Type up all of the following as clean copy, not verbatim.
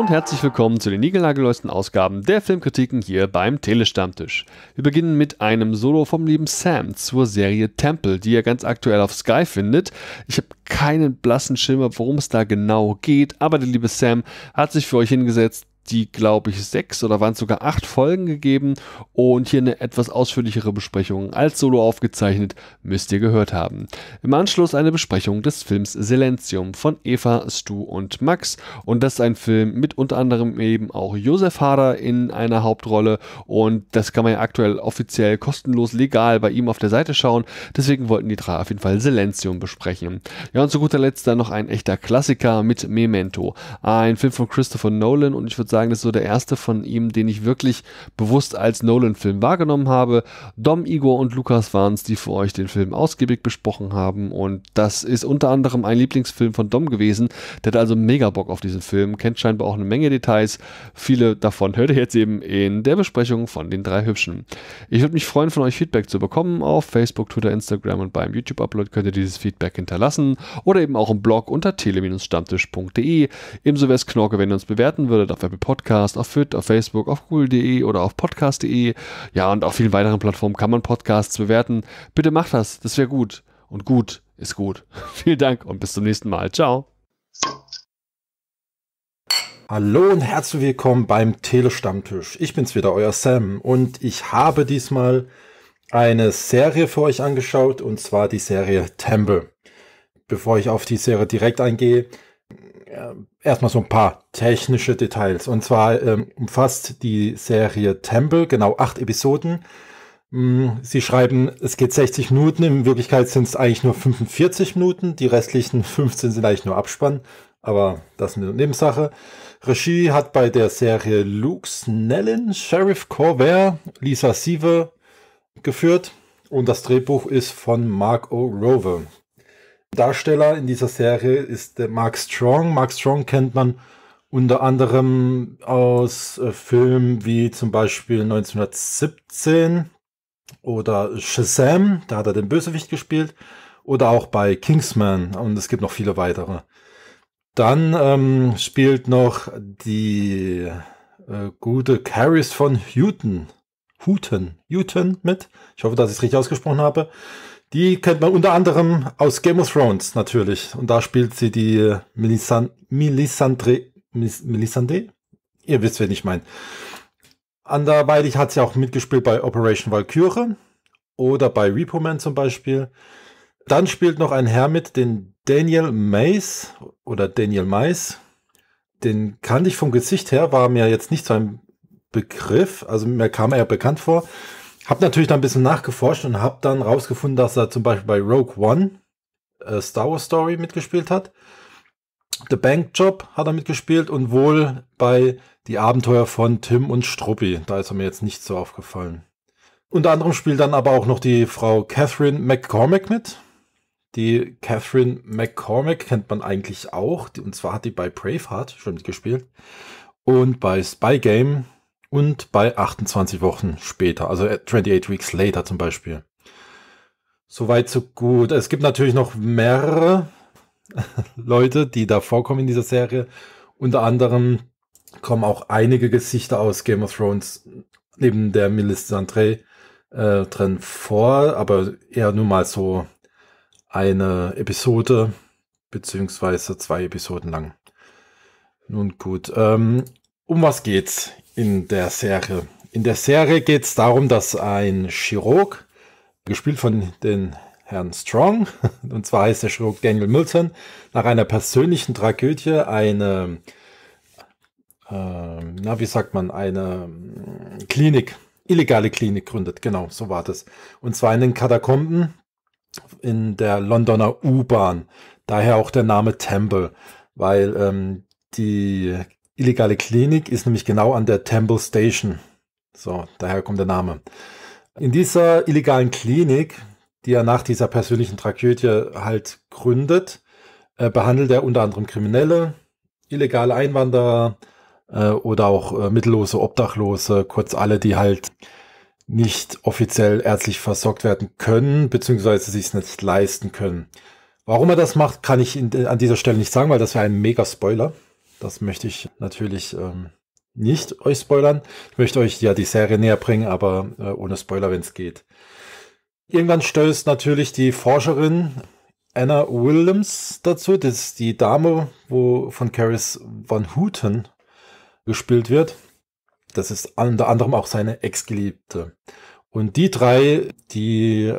und herzlich willkommen zu den niegelnagelneuesten Ausgaben der Filmkritiken hier beim Telestammtisch. Wir beginnen mit einem Solo vom lieben Sam zur Serie Temple, die ihr ganz aktuell auf Sky findet. Ich habe keinen blassen Schimmer, worum es da genau geht, aber der liebe Sam hat sich für euch hingesetzt, die, glaube ich, 6 oder waren es sogar 8 Folgen gegeben und hier eine etwas ausführlichere Besprechung als Solo aufgezeichnet, müsst ihr gehört haben. Im Anschluss eine Besprechung des Films Silentium von Eva, Stu und Max, und das ist ein Film mit unter anderem eben auch Josef Hader in einer Hauptrolle, und das kann man ja aktuell offiziell kostenlos legal bei ihm auf der Seite schauen, deswegen wollten die drei auf jeden Fall Silentium besprechen. Ja, und zu guter Letzt dann noch ein echter Klassiker mit Memento, ein Film von Christopher Nolan, und ich würde sagen, das ist so der erste von ihm, den ich wirklich bewusst als Nolan-Film wahrgenommen habe. Dom, Igor und Lukas waren es, die für euch den Film ausgiebig besprochen haben, und das ist unter anderem ein Lieblingsfilm von Dom gewesen. Der hat also mega Bock auf diesen Film, kennt scheinbar auch eine Menge Details. Viele davon hört ihr jetzt eben in der Besprechung von den drei Hübschen. Ich würde mich freuen, von euch Feedback zu bekommen. Auf Facebook, Twitter, Instagram und beim YouTube-Upload könnt ihr dieses Feedback hinterlassen oder eben auch im Blog unter tele-stammtisch.de. Ebenso wäre es Knorke, wenn ihr uns bewerten würdet auf Apple Podcast, auf Fit, auf Facebook, auf Google.de oder auf Podcast.de. Ja, und auf vielen weiteren Plattformen kann man Podcasts bewerten. Bitte macht das wäre gut. Und gut ist gut. Vielen Dank und bis zum nächsten Mal. Ciao. Hallo und herzlich willkommen beim Telestammtisch. Ich bin's wieder, euer Sam, und ich habe diesmal eine Serie für euch angeschaut, und zwar die Serie Temple. Bevor ich auf die Serie direkt eingehe, erstmal so ein paar technische Details. Und zwar umfasst die Serie Temple genau 8 Episoden. Sie schreiben, es geht 60 Minuten, in Wirklichkeit sind es eigentlich nur 45 Minuten. Die restlichen 15 sind eigentlich nur Abspann, aber das ist eine Nebensache. Regie hat bei der Serie Luke Snellen, Sheriff Corvair, Lisa Siever geführt, und das Drehbuch ist von Mark O'Rover. Darsteller in dieser Serie ist der Mark Strong. Mark Strong kennt man unter anderem aus Filmen wie zum Beispiel 1917 oder Shazam, da hat er den Bösewicht gespielt, oder auch bei Kingsman, und es gibt noch viele weitere. Dann spielt noch die gute Caris von Houten mit. Ich hoffe, dass ich es richtig ausgesprochen habe. Die kennt man unter anderem aus Game of Thrones natürlich. Und da spielt sie die Melisandre. Ihr wisst, wen ich meine. Anderweitig hat sie auch mitgespielt bei Operation Valkyrie oder bei Repo Man zum Beispiel. Dann spielt noch ein Herr mit, den Daniel Mays. Den kannte ich vom Gesicht her, war mir jetzt nicht so ein Begriff. Also mir kam er bekannt vor. Hab natürlich dann ein bisschen nachgeforscht und habe dann rausgefunden, dass er zum Beispiel bei Rogue One, Star Wars Story, mitgespielt hat. The Bank Job hat er mitgespielt und wohl bei Die Abenteuer von Tim und Struppi. Da ist er mir jetzt nicht so aufgefallen. Unter anderem spielt dann aber auch noch die Frau Catherine McCormack mit. Die Catherine McCormack kennt man eigentlich auch. Und zwar hat die bei Braveheart schon mitgespielt. Und bei Spy Game. Und bei 28 Wochen später, also 28 Weeks Later zum Beispiel. Soweit, so gut. Es gibt natürlich noch mehrere Leute, die da vorkommen in dieser Serie. Unter anderem kommen auch einige Gesichter aus Game of Thrones neben der Melisandre drin vor, aber eher nur mal so eine Episode, beziehungsweise 2 Episoden lang. Nun gut, um was geht's in der Serie? In der Serie geht es darum, dass ein Chirurg, gespielt von den Herrn Strong, und zwar heißt der Chirurg Daniel Milton, nach einer persönlichen Tragödie eine, eine Klinik, illegale Klinik gründet. Genau, so war das. Und zwar in den Katakomben in der Londoner U-Bahn. Daher auch der Name Temple, weil die illegale Klinik ist nämlich genau an der Temple Station. So, daher kommt der Name. In dieser illegalen Klinik, die er nach dieser persönlichen Tragödie halt gründet, behandelt er unter anderem Kriminelle, illegale Einwanderer oder auch mittellose Obdachlose, kurz alle, die halt nicht offiziell ärztlich versorgt werden können, beziehungsweise sich es nicht leisten können. Warum er das macht, kann ich an dieser Stelle nicht sagen, weil das wäre ein mega Spoiler. Das möchte ich natürlich nicht euch spoilern. Ich möchte euch ja die Serie näher bringen, aber ohne Spoiler, wenn es geht. Irgendwann stößt natürlich die Forscherin Anna Williams dazu. Das ist die Dame, wo von Caris Van Houten gespielt wird. Das ist unter anderem auch seine Ex-Geliebte. Und die drei, die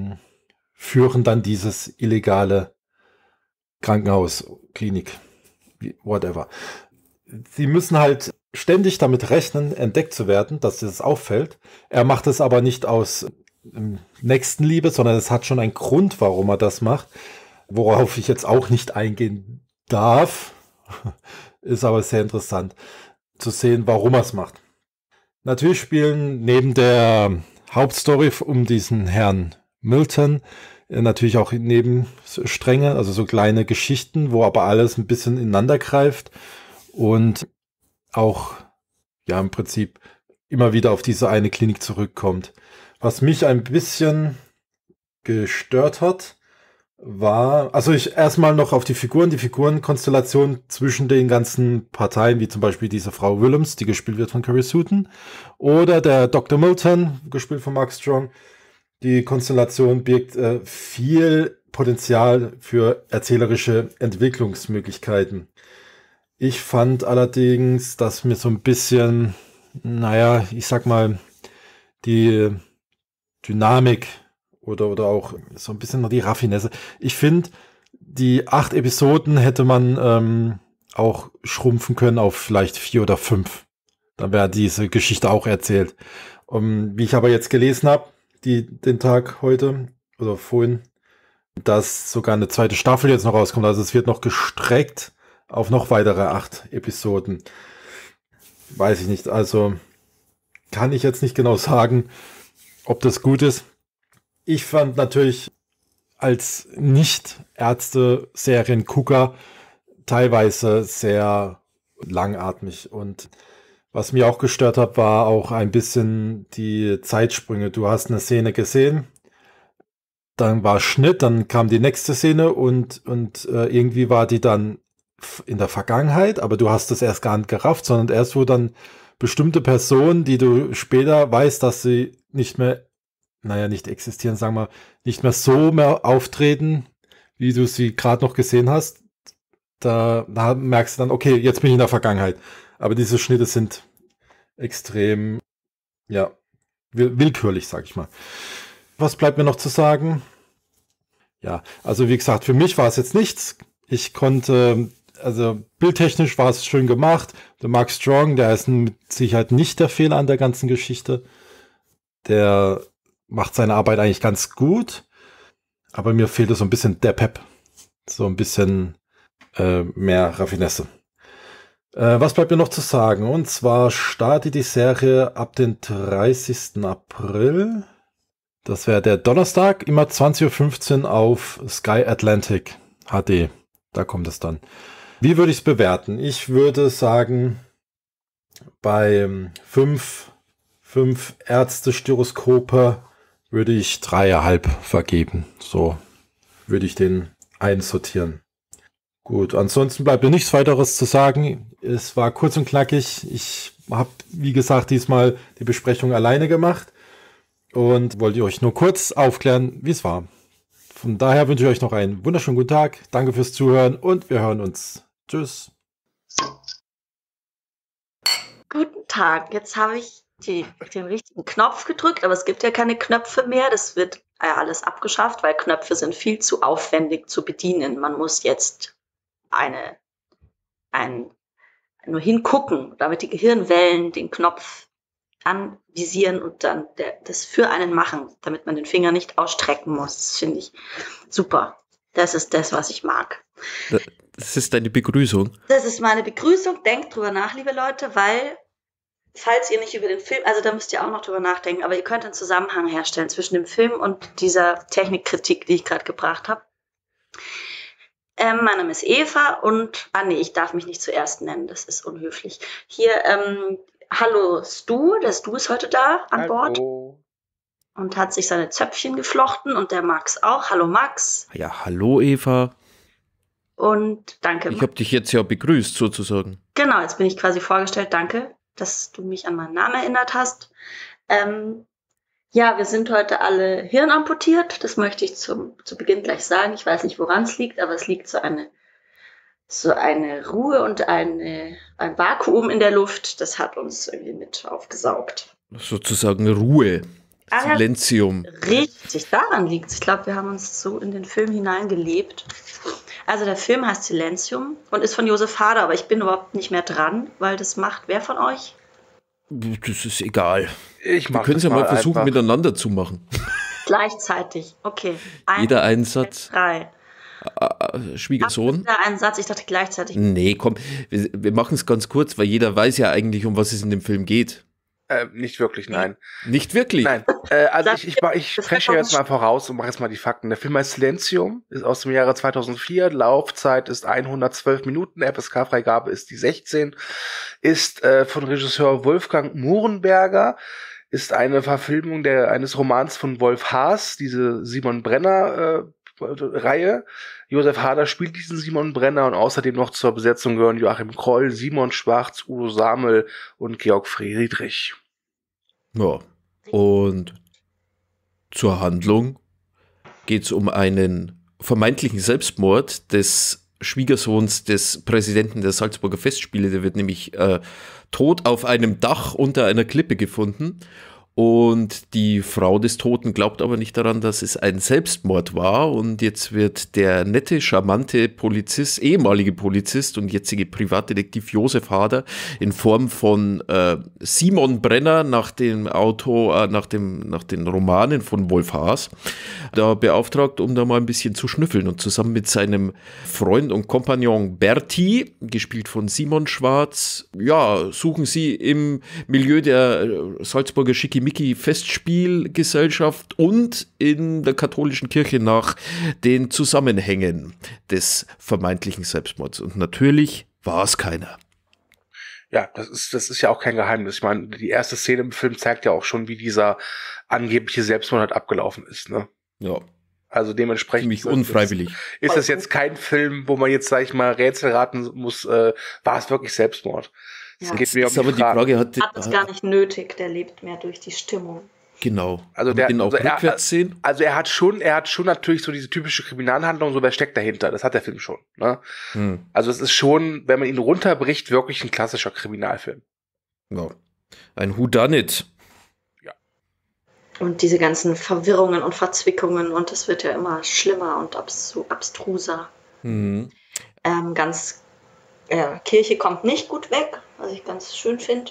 führen dann dieses illegale Krankenhaus, Klinik, whatever. Sie müssen halt ständig damit rechnen, entdeckt zu werden, dass das auffällt. Er macht es aber nicht aus Nächstenliebe, sondern es hat schon einen Grund, warum er das macht, worauf ich jetzt auch nicht eingehen darf. Ist aber sehr interessant zu sehen, warum er es macht. Natürlich spielen neben der Hauptstory um diesen Herrn Milton natürlich auch Nebenstränge, also so kleine Geschichten, wo aber alles ein bisschen ineinander greift und auch ja im Prinzip immer wieder auf diese eine Klinik zurückkommt. Was mich ein bisschen gestört hat, war, also ich erstmal noch auf die Figurenkonstellation zwischen den ganzen Parteien, wie zum Beispiel diese Frau Willems, die gespielt wird von Caris Hooten, oder der Dr. Milton, gespielt von Mark Strong. Die Konstellation birgt viel Potenzial für erzählerische Entwicklungsmöglichkeiten. Ich fand allerdings, dass mir so ein bisschen, naja, ich sag mal, die Dynamik oder auch so ein bisschen noch die Raffinesse. Ich finde, die 8 Episoden hätte man auch schrumpfen können auf vielleicht 4 oder 5. Dann wäre diese Geschichte auch erzählt. Wie ich aber jetzt gelesen habe, den Tag heute oder vorhin, dass sogar eine zweite Staffel jetzt noch rauskommt. Also es wird noch gestreckt auf noch weitere 8 Episoden. Weiß ich nicht. Also kann ich jetzt nicht genau sagen, ob das gut ist. Ich fand natürlich als Nicht-Ärzte-Serien-Gucker teilweise sehr langatmig. Und was mir auch gestört hat, war auch ein bisschen die Zeitsprünge. Du hast eine Szene gesehen, dann war Schnitt, dann kam die nächste Szene und irgendwie war die dann in der Vergangenheit, aber du hast es erst gar nicht gerafft, sondern erst wo dann bestimmte Personen, die du später weißt, dass sie nicht mehr, naja, nicht existieren, sagen wir, nicht mehr so mehr auftreten, wie du sie gerade noch gesehen hast, da merkst du dann, okay, jetzt bin ich in der Vergangenheit. Aber diese Schnitte sind extrem, ja, willkürlich, sag ich mal. Was bleibt mir noch zu sagen? Ja, also wie gesagt, für mich war es jetzt nichts. Ich konnte, also bildtechnisch war es schön gemacht. Der Mark Strong, der ist mit Sicherheit nicht der Fehler an der ganzen Geschichte. Der macht seine Arbeit eigentlich ganz gut. Aber mir fehlte so ein bisschen der Pep. So ein bisschen mehr Raffinesse. Was bleibt mir noch zu sagen? Und zwar startet die Serie ab den 30. April. Das wäre der Donnerstag, immer 20:15 Uhr auf Sky Atlantic HD. Da kommt es dann. Wie würde ich es bewerten? Ich würde sagen, bei 5 Ärzte-Styroskope würde ich 3,5 vergeben. So würde ich den einsortieren. Gut, ansonsten bleibt mir nichts weiteres zu sagen. Es war kurz und knackig. Ich habe, wie gesagt, diesmal die Besprechung alleine gemacht und wollte euch nur kurz aufklären, wie es war. Von daher wünsche ich euch noch einen wunderschönen guten Tag. Danke fürs Zuhören und wir hören uns. Tschüss. Guten Tag. Jetzt habe ich den richtigen Knopf gedrückt, aber es gibt ja keine Knöpfe mehr. Das wird ja alles abgeschafft, weil Knöpfe sind viel zu aufwendig zu bedienen. Man muss jetzt nur hingucken, damit die Gehirnwellen den Knopf anvisieren und dann das für einen machen, damit man den Finger nicht ausstrecken muss. Das finde ich super. Das ist das, was ich mag. Das ist deine Begrüßung. Das ist meine Begrüßung. Denkt drüber nach, liebe Leute, weil falls ihr nicht über den Film, also da müsst ihr auch noch drüber nachdenken, aber ihr könnt einen Zusammenhang herstellen zwischen dem Film und dieser Technikkritik, die ich gerade gebracht habe. Mein Name ist Eva und, ich darf mich nicht zuerst nennen, das ist unhöflich. Hier, hallo Stu, der Stu ist heute da an Bord und hat sich seine Zöpfchen geflochten und der Max auch. Hallo Max. Ja, hallo Eva. Und danke. Ich habe dich jetzt ja begrüßt, sozusagen. Genau, jetzt bin ich quasi vorgestellt. Danke, dass du mich an meinen Namen erinnert hast. Ja, wir sind heute alle hirnamputiert. Das möchte ich zu Beginn gleich sagen. Ich weiß nicht, woran es liegt, aber es liegt so eine Ruhe und ein Vakuum in der Luft. Das hat uns irgendwie mit aufgesaugt. Sozusagen Ruhe. Silenzium. Richtig, daran liegt es. Ich glaube, wir haben uns so in den Film hineingelebt. Also der Film heißt Silenzium und ist von Josef Hader, aber ich bin überhaupt nicht mehr dran, weil das macht wer von euch? Das ist egal. Wir können es ja mal versuchen, einfach miteinander zu machen. Gleichzeitig, okay. Jeder einen Satz. 3. Schwiegersohn. Jeder einen Satz, ich dachte gleichzeitig. Nee, komm, wir machen es ganz kurz, weil jeder weiß ja eigentlich, um was es in dem Film geht. Nicht wirklich, nein. Nicht wirklich? Nein, also ich spreche jetzt mal voraus und mache jetzt mal die Fakten. Der Film heißt Silenzium, ist aus dem Jahre 2004, Laufzeit ist 112 Minuten, FSK-Freigabe ist die 16, ist von Regisseur Wolfgang Mohrenberger, ist eine Verfilmung eines Romans von Wolf Haas, diese Simon Brenner Reihe. Josef Hader spielt diesen Simon Brenner und außerdem noch zur Besetzung gehören Joachim Kroll, Simon Schwarz, Udo Samel und Georg Friedrich. Ja, und zur Handlung geht es um einen vermeintlichen Selbstmord des Schwiegersohns des Präsidenten der Salzburger Festspiele. Der wird nämlich tot auf einem Dach unter einer Klippe gefunden. Und die Frau des Toten glaubt aber nicht daran, dass es ein Selbstmord war. Und jetzt wird der nette, charmante Polizist, ehemalige Polizist und jetzige Privatdetektiv Josef Hader in Form von Simon Brenner nach den Romanen von Wolf Haas da beauftragt, um da mal ein bisschen zu schnüffeln. Und zusammen mit seinem Freund und Kompagnon Berti, gespielt von Simon Schwarz, ja, suchen sie im Milieu der Salzburger Schickimicki-Festspielgesellschaft und in der katholischen Kirche nach den Zusammenhängen des vermeintlichen Selbstmords. Und natürlich war es keiner. Ja, das ist ja auch kein Geheimnis. Ich meine, die erste Szene im Film zeigt ja auch schon, wie dieser angebliche Selbstmord halt abgelaufen ist, ne? Ja. Also dementsprechend ziemlich unfreiwillig. Ist das jetzt kein Film, wo man jetzt, sag ich mal, Rätsel raten muss, war es wirklich Selbstmord? Ja. Das geht mir um die Frage. Hat es gar nicht nötig, der lebt mehr durch die Stimmung. Genau. Also rückwärts sehen? Also er hat schon natürlich so diese typische Kriminalhandlung, so wer steckt dahinter. Das hat der Film schon. Ne? Also es ist schon, wenn man ihn runterbricht, wirklich ein klassischer Kriminalfilm. Ja. Ein Whodunit. Ja. Und diese ganzen Verwirrungen und Verzwickungen und es wird ja immer schlimmer und abstruser. Kirche kommt nicht gut weg, was ich ganz schön finde.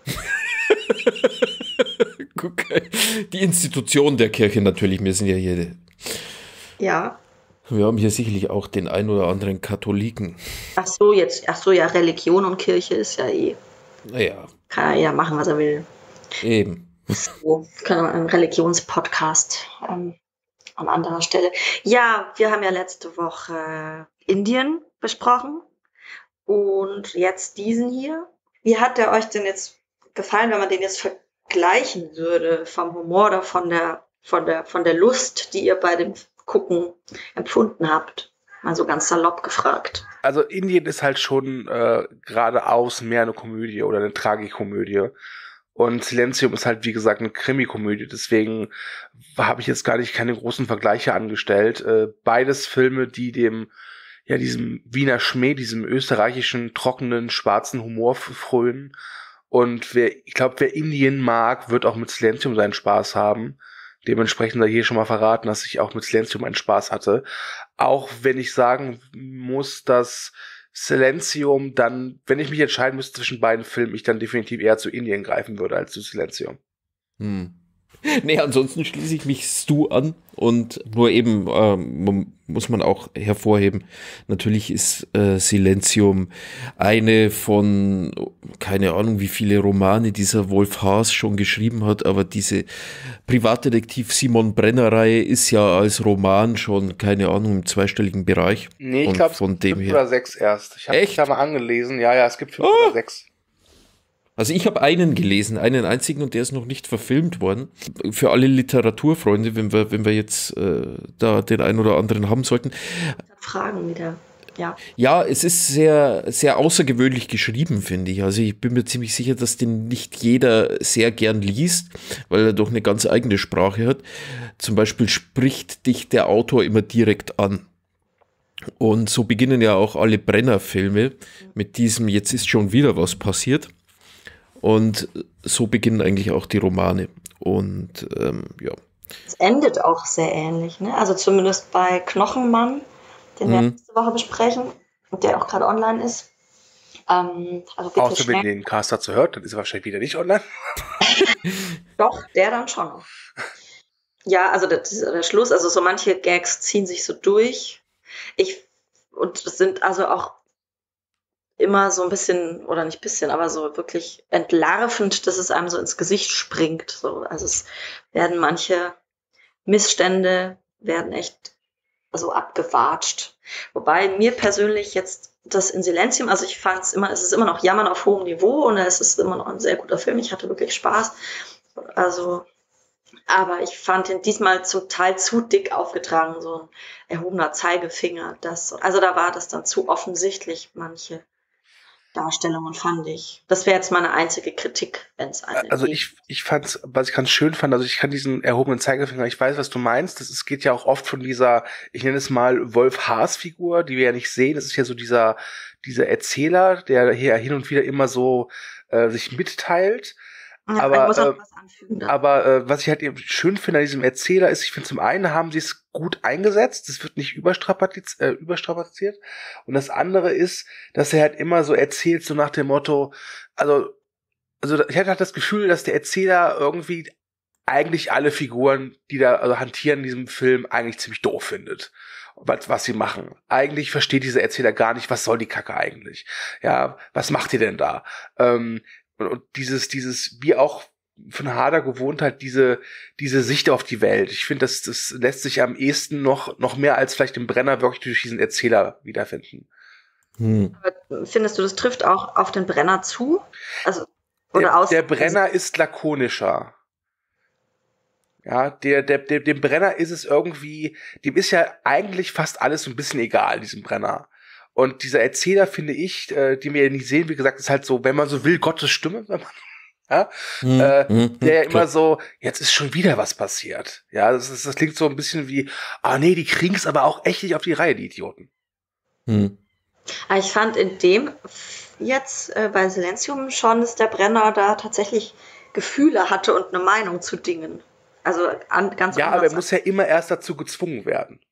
Die Institution der Kirche natürlich, wir sind ja hier. Ja. Wir haben hier sicherlich auch den ein oder anderen Katholiken. Ach so, ja, Religion und Kirche ist ja eh. Naja. Kann er ja machen, was er will. Eben. So, können wir einen Religionspodcast an anderer Stelle. Ja, wir haben ja letzte Woche Indien besprochen und jetzt diesen hier. Wie hat der euch denn jetzt gefallen, wenn man den jetzt vergleichen würde vom Humor oder von der Lust, die ihr bei dem Gucken empfunden habt? Mal so ganz salopp gefragt. Also Indien ist halt schon geradeaus mehr eine Komödie oder eine Tragikomödie. Und Silenzium ist halt, wie gesagt, eine Krimikomödie. Deswegen habe ich jetzt gar nicht keine großen Vergleiche angestellt. Beides Filme, die diesem Wiener Schmäh, diesem österreichischen, trockenen, schwarzen Humor frönen. Und ich glaube, wer Indien mag, wird auch mit Silenzium seinen Spaß haben. Dementsprechend sei hier schon mal verraten, dass ich auch mit Silenzium einen Spaß hatte. Auch wenn ich sagen muss, dass Silenzium dann, wenn ich mich entscheiden müsste zwischen beiden Filmen, ich dann definitiv eher zu Indien greifen würde als zu Silenzium. Nee, ansonsten schließe ich mich Stu an und nur eben muss man auch hervorheben, natürlich ist Silenzium eine von, keine Ahnung, wie viele Romane dieser Wolf Haas schon geschrieben hat, aber diese Privatdetektiv Simon Brenner-Reihe ist ja als Roman schon, keine Ahnung, im zweistelligen Bereich. Nee, ich glaube, es gibt 5 oder 6 erst. Ich habe mich da mal angelesen. Ja, es gibt 5 oder 6. Also ich habe einen gelesen, einen einzigen, und der ist noch nicht verfilmt worden. Für alle Literaturfreunde, wenn wir jetzt da den einen oder anderen haben sollten. Fragen wieder. ja. Ja, es ist sehr, sehr außergewöhnlich geschrieben, finde ich. Also ich bin mir ziemlich sicher, dass den nicht jeder sehr gern liest, weil er doch eine ganz eigene Sprache hat. Zum Beispiel spricht dich der Autor immer direkt an. Und so beginnen ja auch alle Brenner-Filme mit diesem "Jetzt ist schon wieder was passiert". Und so beginnen eigentlich auch die Romane. Und ja. Es endet auch sehr ähnlich, ne? Also zumindest bei Knochenmann, den wir nächste Woche besprechen und der auch gerade online ist. Also außer wenn ihr den Cast dazu hört, dann ist er wahrscheinlich wieder nicht online. Doch, der dann schon noch. Ja, also der Schluss, also so manche Gags ziehen sich so durch. Und das sind also auch immer so ein bisschen, oder nicht bisschen, aber so wirklich entlarvend, dass es einem so ins Gesicht springt. So. Also es werden manche Missstände werden echt so abgewatscht. Wobei mir persönlich jetzt das In Silentium, also ich fand es ist immer noch Jammern auf hohem Niveau und es ist immer noch ein sehr guter Film. Ich hatte wirklich Spaß. Also, aber ich fand ihn diesmal zum Teil zu dick aufgetragen, so ein erhobener Zeigefinger. Also da war das dann zu offensichtlich, manche Darstellungen, fand ich. Das wäre jetzt meine einzige Kritik, wenn es eine Also gibt. ich fand's, was ich ganz schön fand, also ich kann diesen erhobenen Zeigefinger, ich weiß, was du meinst, es geht ja auch oft von dieser, ich nenne es mal Wolf-Haas-Figur, die wir ja nicht sehen, das ist ja so dieser Erzähler, der hier hin und wieder immer so sich mitteilt. Ja, aber ich muss auch was anfügen. Was ich halt eben schön finde an diesem Erzähler ist, ich finde, zum einen haben sie es gut eingesetzt, es wird nicht überstrapaziert. Und das andere ist, dass er halt immer so erzählt, so nach dem Motto, also ich hatte halt das Gefühl, dass der Erzähler irgendwie eigentlich alle Figuren, die da also hantieren in diesem Film, eigentlich ziemlich doof findet. Was sie machen. Eigentlich versteht dieser Erzähler gar nicht, was soll die Kacke eigentlich? Ja, was macht ihr denn da? Und dieses, wie auch von Harder gewohnt hat, diese Sicht auf die Welt. Ich finde, das lässt sich am ehesten noch mehr als vielleicht im Brenner wirklich durch diesen Erzähler wiederfinden. Aber findest du, das trifft auch auf den Brenner zu? Also, der Brenner ist lakonischer. Ja, dem Brenner ist es irgendwie, dem ist ja eigentlich fast alles so ein bisschen egal, diesem Brenner. Und dieser Erzähler, finde ich, den wir ja nie sehen, wie gesagt, ist halt so, wenn man so will, Gottes Stimme, wenn man, ja, der ja immer so, jetzt ist schon wieder was passiert. Ja, das klingt so ein bisschen wie, nee, die kriegen es aber auch echt nicht auf die Reihe, die Idioten. Ich fand in dem jetzt bei Silentium schon, dass der Brenner da tatsächlich Gefühle hatte und eine Meinung zu Dingen. Also ganz ja, aber er muss ja immer erst dazu gezwungen werden.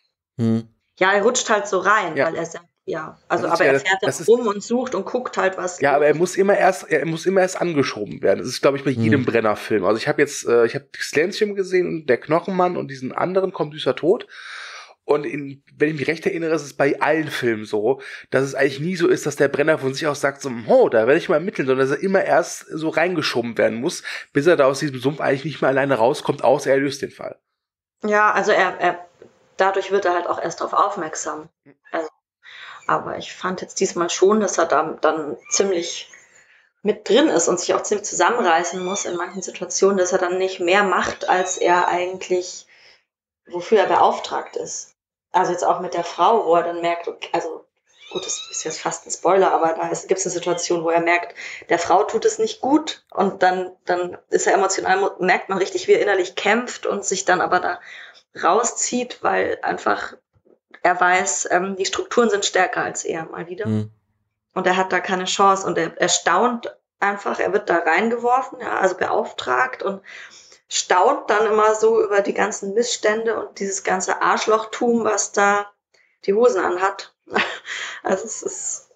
Ja, er rutscht halt so rein, weil er sagt, aber er fährt da rum und sucht und guckt halt, was. Ja, aber er muss immer erst angeschoben werden. Das ist, glaube ich, bei jedem Brenner-Film. Also ich habe Silentium gesehen und der Knochenmann und diesen anderen Komm süßer Tod. Und wenn ich mich recht erinnere, ist es bei allen Filmen so, dass es eigentlich nie so ist, dass der Brenner von sich aus sagt, so, da werde ich mal ermitteln, sondern dass er immer erst so reingeschoben werden muss, bis er da aus diesem Sumpf eigentlich nicht mehr alleine rauskommt, außer er löst den Fall. Ja, also dadurch wird er halt auch erst darauf aufmerksam. Also, aber ich fand jetzt diesmal schon, dass er dann ziemlich mit drin ist und sich auch ziemlich zusammenreißen muss in manchen Situationen, dass er dann nicht mehr macht, als er eigentlich, wofür er beauftragt ist. Also jetzt auch mit der Frau, wo er dann merkt, okay, also gut, das ist jetzt fast ein Spoiler, aber da gibt es eine Situation, wo er merkt, der Frau tut es nicht gut und dann ist er emotional, merkt man richtig, wie er innerlich kämpft und sich dann aber da rauszieht, weil einfach er weiß, die Strukturen sind stärker als er mal wieder. Und er hat da keine Chance und er staunt einfach, er wird da reingeworfen, ja, also beauftragt und staunt dann immer so über die ganzen Missstände und dieses ganze Arschlochtum, was da die Hosen anhat. Also es ist,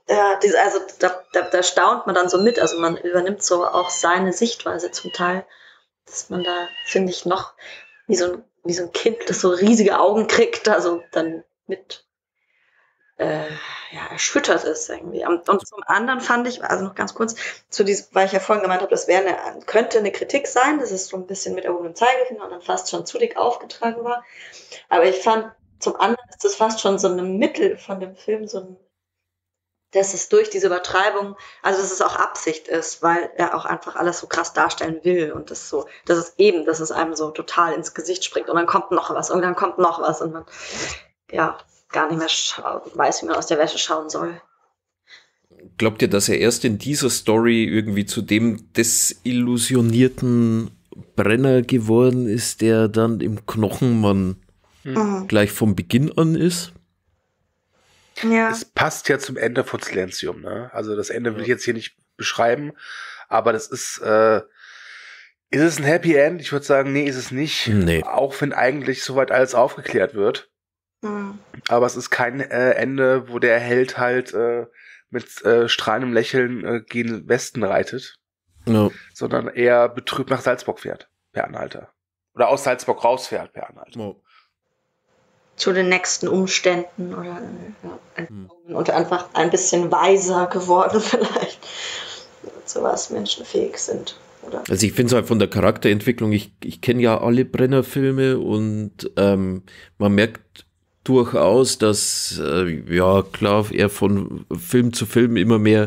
da staunt man dann so mit, also man übernimmt so auch seine Sichtweise zum Teil, dass man da, finde ich, noch wie so ein Kind, das so riesige Augen kriegt, also dann mit erschüttert ist irgendwie. Und zum anderen fand ich, also noch ganz kurz, weil ich ja vorhin gemeint habe, das könnte eine Kritik sein, dass es so ein bisschen mit erhobenem Zeigefinger und dann fast schon zu dick aufgetragen war. Aber ich fand, zum anderen ist das fast schon so ein Mittel von dem Film, dass es durch diese Übertreibung, also dass es auch Absicht ist, weil er auch einfach alles so krass darstellen will und dass es einem so total ins Gesicht springt und dann kommt noch was und dann kommt noch was und man, ja, gar nicht mehr weiß, wie man aus der Wäsche schauen soll. Glaubt ihr, dass er erst in dieser Story irgendwie zu dem desillusionierten Brenner geworden ist, der dann im Knochenmann gleich vom Beginn an ist? Ja. Es passt ja zum Ende von Silencium, ne? Also das Ende will ich jetzt hier nicht beschreiben, aber das ist es ein Happy End? Ich würde sagen, nee, ist es nicht. Nee. Auch wenn eigentlich soweit alles aufgeklärt wird. Aber es ist kein Ende, wo der Held halt mit strahlendem Lächeln gen Westen reitet, sondern eher betrübt nach Salzburg fährt, per Anhalter. Oder aus Salzburg rausfährt, per Anhalter. Zu den nächsten Umständen oder und einfach ein bisschen weiser geworden vielleicht, zu was Menschen fähig sind. Oder? Also ich finde es halt von der Charakterentwicklung, ich kenne ja alle Brenner-Filme und man merkt durchaus, dass, ja klar, er von Film zu Film immer mehr,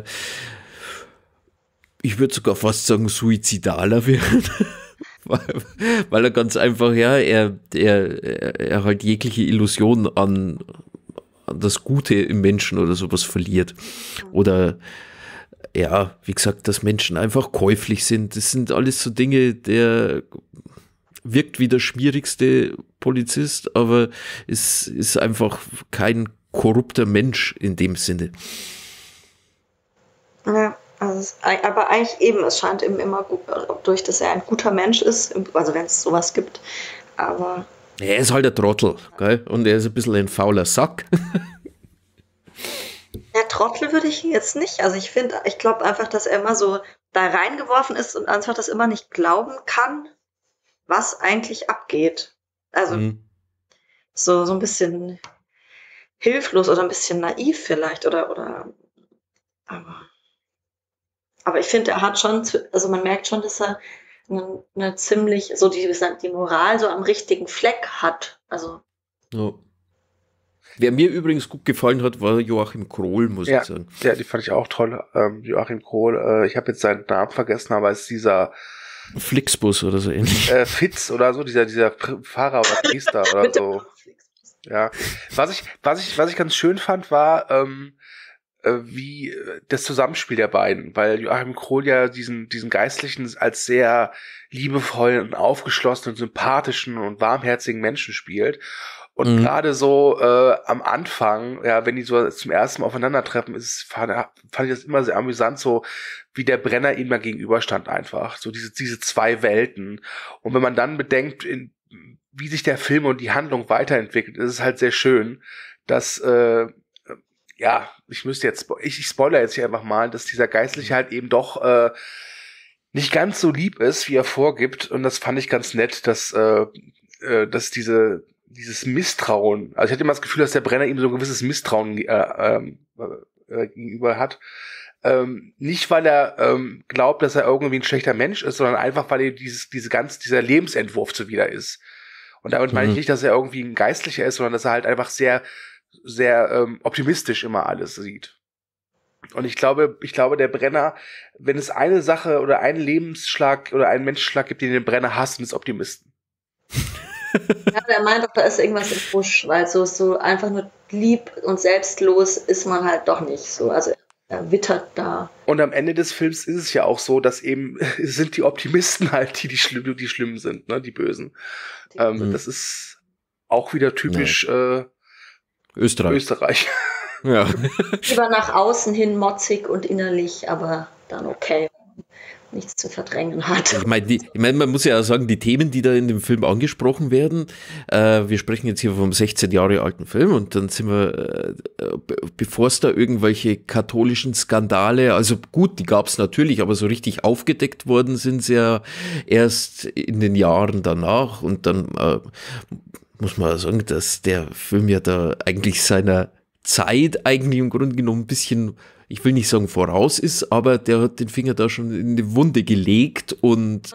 ich würde sogar fast sagen, suizidaler wird. Weil er ganz einfach, ja, er halt jegliche Illusion an das Gute im Menschen oder sowas verliert. Oder, ja, wie gesagt, dass Menschen einfach käuflich sind. Das sind alles so Dinge, der wirkt wie der schmierigste Polizist, aber es ist einfach kein korrupter Mensch in dem Sinne. Ja, also aber eigentlich eben, es scheint ihm immer gut, dadurch, dass er ein guter Mensch ist, also wenn es sowas gibt, aber... Er ist halt ein Trottel, gell? Und er ist ein bisschen ein fauler Sack. Ja, Trottel würde ich jetzt nicht, also ich glaube einfach, dass er immer so da reingeworfen ist und einfach das immer nicht glauben kann, was eigentlich abgeht. Also so ein bisschen hilflos oder ein bisschen naiv vielleicht oder aber ich finde, er hat schon, also man merkt schon, dass er eine ziemlich, so die Moral so am richtigen Fleck hat. Also. Ja. Wer mir übrigens gut gefallen hat, war Joachim Krohl, muss ich sagen. Ja, die fand ich auch toll. Joachim Krohl, ich habe jetzt seinen Namen vergessen, aber es ist dieser Flixbus oder so ähnlich. Fitz oder so, dieser Pfarrer oder Priester oder so. Ja. Was ich ganz schön fand, war, wie das Zusammenspiel der beiden, weil Joachim Krohl ja diesen Geistlichen als sehr liebevollen und aufgeschlossenen und sympathischen und warmherzigen Menschen spielt. Und gerade so am Anfang, ja, wenn die so zum ersten Mal aufeinandertreffen, fand ich das immer sehr amüsant, so wie der Brenner ihm mal gegenüberstand einfach. So diese zwei Welten. Und wenn man dann bedenkt, wie sich der Film und die Handlung weiterentwickelt, ist es halt sehr schön, dass ja, ich spoilere jetzt hier einfach mal, dass dieser Geistliche halt eben doch nicht ganz so lieb ist, wie er vorgibt. Und das fand ich ganz nett, dass dieses Misstrauen, also ich hatte immer das Gefühl, dass der Brenner ihm so ein gewisses Misstrauen gegenüber hat. Nicht, weil er glaubt, dass er irgendwie ein schlechter Mensch ist, sondern einfach, weil er dieser Lebensentwurf zuwider ist. Und damit meine ich nicht, dass er irgendwie ein Geistlicher ist, sondern dass er halt einfach sehr, sehr optimistisch immer alles sieht. Und ich glaube, der Brenner, wenn es eine Sache oder einen Lebensschlag oder einen Menschenschlag gibt, den Brenner hasst, sind es Optimisten. Ja, der meint doch, da ist irgendwas im Busch, weil so einfach nur lieb und selbstlos ist man halt doch nicht so. Also er wittert da. Und am Ende des Films ist es ja auch so, dass eben sind die Optimisten halt die schlimm sind, ne, die Bösen. Das ist auch wieder typisch Österreich. Ja. Lieber nach außen hin motzig und innerlich, aber dann okay. Nichts zu verdrängen hat. Ich meine, man muss ja auch sagen, die Themen, die da in dem Film angesprochen werden, wir sprechen jetzt hier vom 16 Jahre alten Film und dann sind wir, bevor es da irgendwelche katholischen Skandale, also gut, die gab es natürlich, aber so richtig aufgedeckt worden sind sie ja erst in den Jahren danach und dann muss man sagen, dass der Film ja da eigentlich seiner Zeit eigentlich im Grunde genommen ein bisschen, ich will nicht sagen voraus ist, aber der hat den Finger da schon in die Wunde gelegt und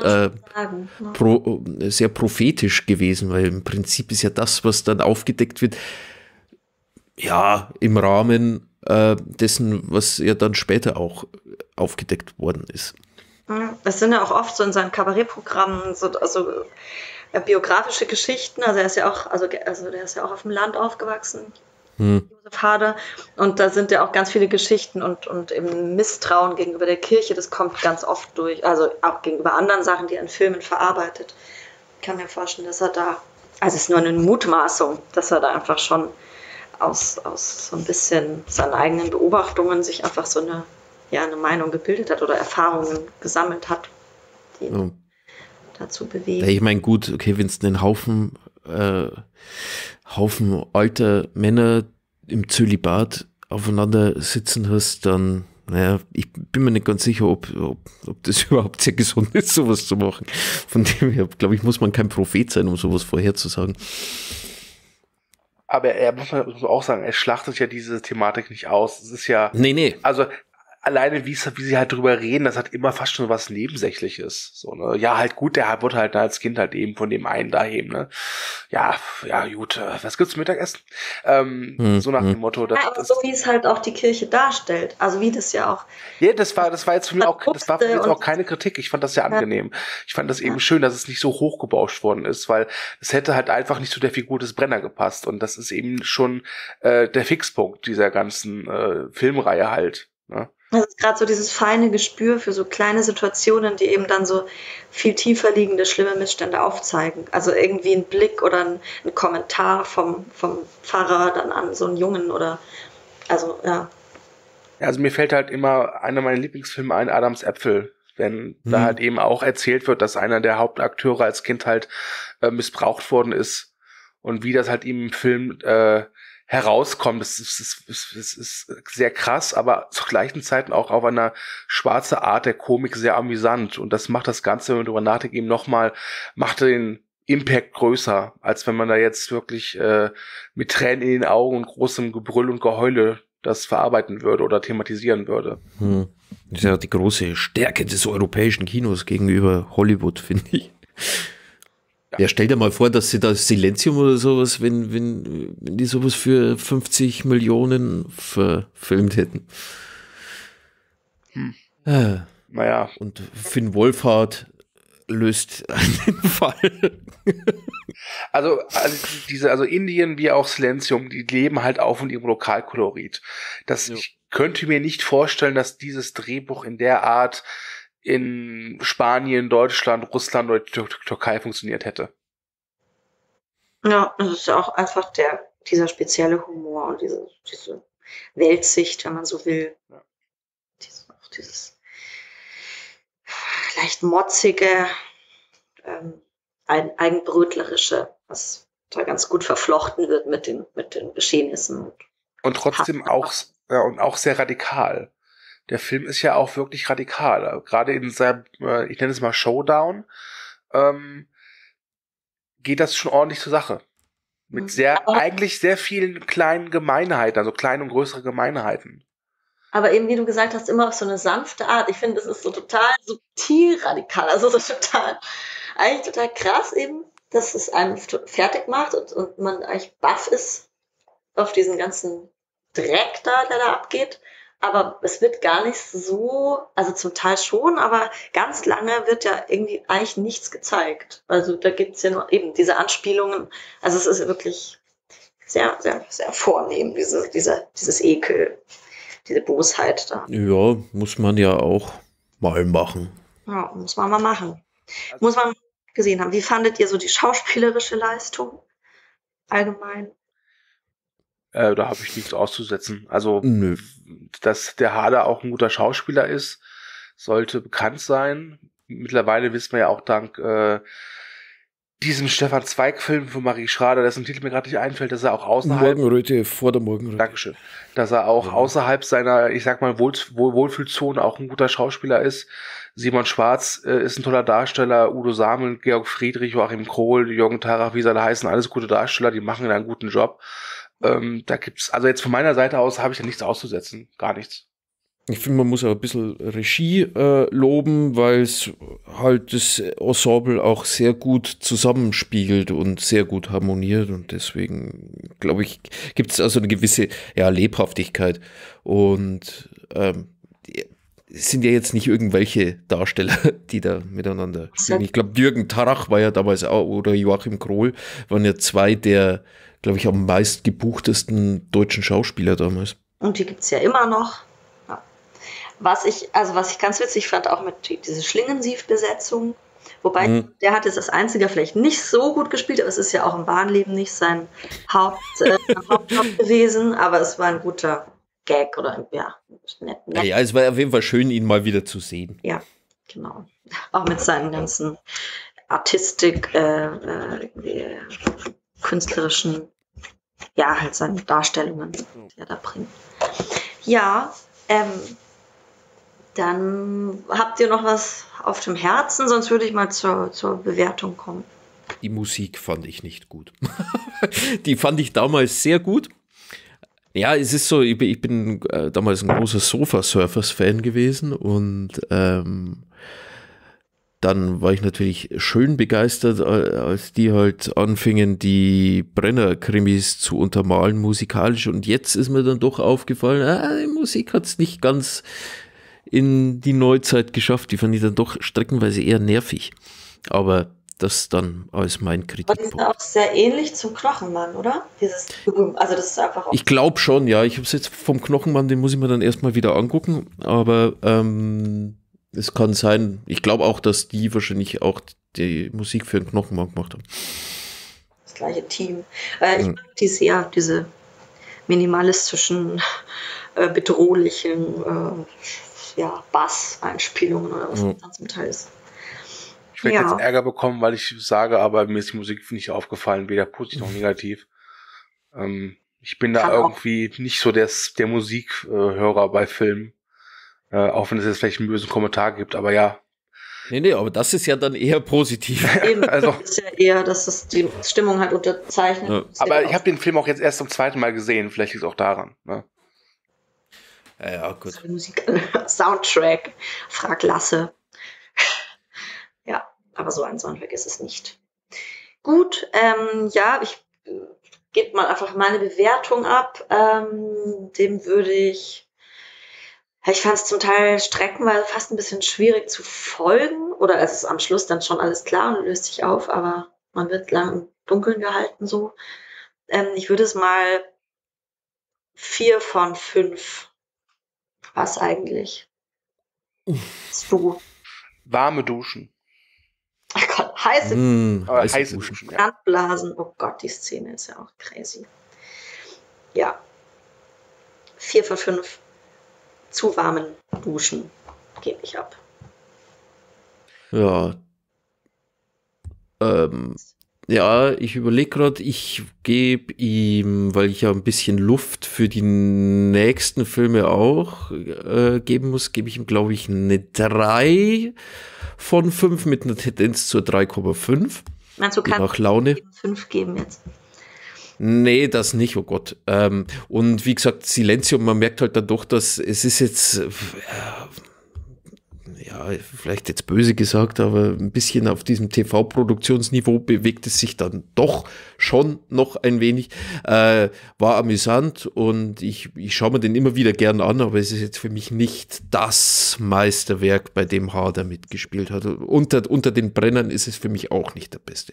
sehr prophetisch gewesen, weil im Prinzip ist ja das, was dann aufgedeckt wird, ja, im Rahmen dessen, was ja dann später auch aufgedeckt worden ist. Das sind ja auch oft so in seinen Kabarettprogrammen also biografische Geschichten, also er ist ja auch, also der ist ja auch auf dem Land aufgewachsen. Josef Hader. Und da sind ja auch ganz viele Geschichten und eben Misstrauen gegenüber der Kirche, das kommt ganz oft durch, also auch gegenüber anderen Sachen, die er in Filmen verarbeitet. Ich kann mir vorstellen, dass er da, also es ist nur eine Mutmaßung, dass er da einfach schon aus so ein bisschen seinen eigenen Beobachtungen sich einfach so eine Meinung gebildet hat oder Erfahrungen gesammelt hat, die ihn dazu bewegen. Ja, ich meine, gut, okay, wenn es einen Haufen alter Männer im Zölibat aufeinander sitzen hast, dann, naja, ich bin mir nicht ganz sicher, ob das überhaupt sehr gesund ist, sowas zu machen. Von dem her, glaube ich, muss man kein Prophet sein, um sowas vorherzusagen. Aber er muss auch sagen, er schlachtet ja diese Thematik nicht aus. Es ist ja. Nee. Also alleine, wie sie halt drüber reden, das hat immer fast schon was Nebensächliches. So, ne? Ja, halt gut, der wird halt als Kind halt eben von dem einen daheim, ne? Ja, gut, was gibt's zum Mittagessen? So nach dem Motto. Aber so wie es halt auch die Kirche darstellt. Also wie das ja auch. Ja, das war jetzt für mich auch, das war für mich jetzt auch keine Kritik. Ich fand das ja angenehm. Ich fand das eben schön, dass es nicht so hochgebauscht worden ist, weil es hätte halt einfach nicht zu der Figur des Brenner gepasst. Und das ist eben schon der Fixpunkt dieser ganzen Filmreihe halt, ne? Das ist gerade so dieses feine Gespür für so kleine Situationen, die eben dann so viel tiefer liegende, schlimme Missstände aufzeigen. Also irgendwie ein Blick oder ein Kommentar vom Pfarrer dann an so einen Jungen oder, also, ja. Also mir fällt halt immer einer meiner Lieblingsfilme ein, Adams Äpfel, wenn da halt eben auch erzählt wird, dass einer der Hauptakteure als Kind halt missbraucht worden ist und wie das halt ihm im Film herauskommt. Das ist sehr krass, aber zur gleichen Zeit auch auf einer schwarze Art der Komik sehr amüsant. Und das macht das Ganze, wenn man darüber nachdenkt, eben nochmal, macht den Impact größer, als wenn man da jetzt wirklich mit Tränen in den Augen und großem Gebrüll und Geheule das verarbeiten würde oder thematisieren würde. Das ist ja die große Stärke des europäischen Kinos gegenüber Hollywood, finde ich. Ja, stell dir mal vor, dass sie da Silenzium oder sowas, wenn die sowas für 50 Millionen verfilmt hätten. Naja. Und Finn Wolfhard löst einen Fall. Also Indien wie auch Silenzium, die leben halt auch von ihrem Lokalkolorit. Ich könnte mir nicht vorstellen, dass dieses Drehbuch in der Art in Spanien, Deutschland, Russland oder Türkei funktioniert hätte. Ja, das ist ja auch einfach dieser spezielle Humor und diese Weltsicht, wenn man so will. Ja. Dieses leicht motzige, eigenbrötlerische, was da ganz gut verflochten wird mit den Geschehnissen. Und trotzdem auch sehr radikal. Der Film ist ja auch wirklich radikal. Gerade in seinem, ich nenne es mal Showdown, geht das schon ordentlich zur Sache. Mit eigentlich sehr vielen kleinen Gemeinheiten, also kleine und größere Gemeinheiten. Aber eben, wie du gesagt hast, immer auf so eine sanfte Art. Ich finde, das ist so total subtil radikal. Also so eigentlich total krass eben, dass es einen fertig macht und man eigentlich baff ist auf diesen ganzen Dreck da, der da abgeht. Aber es wird gar nicht so, also zum Teil schon, aber ganz lange wird ja irgendwie eigentlich nichts gezeigt. Also da gibt es ja nur eben diese Anspielungen. Also es ist wirklich sehr, sehr, sehr vornehm, dieses Ekel, diese Bosheit da. Ja, muss man ja auch mal machen. Ja, muss man mal machen. Muss man gesehen haben. Wie fandet ihr so die schauspielerische Leistung allgemein? Da habe ich nichts auszusetzen. Also, dass der Hader auch ein guter Schauspieler ist, sollte bekannt sein. Mittlerweile wissen wir ja auch dank diesem Stefan Zweig-Film von Marie Schrader, dessen Titel mir gerade nicht einfällt, dass er auch außerhalb... Morgenröte vor der Morgenröte. Dankeschön. Dass er auch außerhalb seiner, ich sag mal, Wohlfühlzone auch ein guter Schauspieler ist. Simon Schwarz ist ein toller Darsteller, Udo Samel, Georg Friedrich, Joachim Krohl, Jürgen Tarach, wie sie alle heißen, alles gute Darsteller, die machen einen guten Job. Da gibt's, also jetzt von meiner Seite aus habe ich da nichts auszusetzen, gar nichts. Ich finde, man muss auch ein bisschen Regie loben, weil es halt das Ensemble auch sehr gut zusammenspiegelt und sehr gut harmoniert und deswegen, glaube ich, gibt es also eine gewisse Lebhaftigkeit und es sind ja jetzt nicht irgendwelche Darsteller, die da miteinander spielen. Ich glaube, Jürgen Tarach war ja damals auch, oder Joachim Krohl, waren ja zwei der, glaube ich, am meist gebuchtesten deutschen Schauspieler damals. Und die gibt es ja immer noch. Ja. Was ich ganz witzig fand, auch mit dieser Schlingensief-Besetzung, wobei der hat jetzt das Einzige vielleicht nicht so gut gespielt, aber es ist ja auch im wahren Leben nicht sein Hauptjob gewesen, aber es war ein guter Gag oder nett. Ja, es war auf jeden Fall schön, ihn mal wieder zu sehen. Ja, genau. Auch mit seinen ganzen künstlerischen, ja, halt seinen Darstellungen, die er da bringt. Ja, dann habt ihr noch was auf dem Herzen, sonst würde ich mal zur Bewertung kommen. Die Musik fand ich nicht gut. Die fand ich damals sehr gut. Ja, es ist so, ich bin damals ein großer Sofa-Surfers-Fan gewesen und dann war ich natürlich schön begeistert, als die halt anfingen, die Brenner-Krimis zu untermalen musikalisch, und jetzt ist mir dann doch aufgefallen, die Musik hat es nicht ganz in die Neuzeit geschafft. Die fand ich dann doch streckenweise eher nervig. Aber das dann als mein Kritikpunkt. Aber die sind auch sehr ähnlich zum Knochenmann, oder? Das ist einfach auch. Ich glaube schon, ja. Ich habe es jetzt vom Knochenmann, den muss ich mir dann erstmal wieder angucken. Aber es kann sein, ich glaube auch, dass die wahrscheinlich auch die Musik für den Knochenmann gemacht haben. Das gleiche Team. Ich mag diese minimalistischen, bedrohlichen Bass-Einspielungen oder was das zum Teil ist. Ich werde jetzt Ärger bekommen, weil ich sage, aber mir ist die Musik nicht aufgefallen, weder positiv noch negativ. Ich bin da irgendwie nicht so der Musikhörer bei Filmen. Auch wenn es jetzt vielleicht einen bösen Kommentar gibt, aber ja. Nee, aber das ist ja dann eher positiv. Eben, also, das ist ja eher, dass das die Stimmung halt unterzeichnet. Ja. Aber ich habe den Film auch jetzt erst zum zweiten Mal gesehen, vielleicht liegt es auch daran. Ne? Ja, gut. Die Musik, Soundtrack, frag Lasse. Ja, aber so ein Soundtrack ist es nicht. Gut, ich gebe mal einfach meine Bewertung ab. Dem würde ich fand es zum Teil streckenweise fast ein bisschen schwierig zu folgen. Oder es ist am Schluss dann schon alles klar und löst sich auf, aber man wird lang im Dunkeln gehalten so. Ich würde es mal 4 von 5. Was eigentlich? So. Warme Duschen. Ach Gott, heiße Duschen. Brandblasen. Oh Gott, die Szene ist ja auch crazy. Ja. 4 von 5 zu warmen Duschen gebe ich ab. Ja. Ich überlege gerade, ich gebe ihm, weil ich ja ein bisschen Luft für die nächsten Filme auch geben muss, gebe ich ihm, glaube ich, eine 3 von 5 mit einer Tendenz zur 3,5. Meinst du, kannst nach Laune 5 geben jetzt? Nee, das nicht, oh Gott. Und wie gesagt, Silenzium, man merkt halt dann doch, dass es ist jetzt, vielleicht jetzt böse gesagt, aber ein bisschen auf diesem TV-Produktionsniveau bewegt es sich dann doch schon noch ein wenig. War amüsant und ich schaue mir den immer wieder gern an, aber es ist jetzt für mich nicht das Meisterwerk, bei dem Harder mitgespielt hat. Unter den Brennern ist es für mich auch nicht der Beste.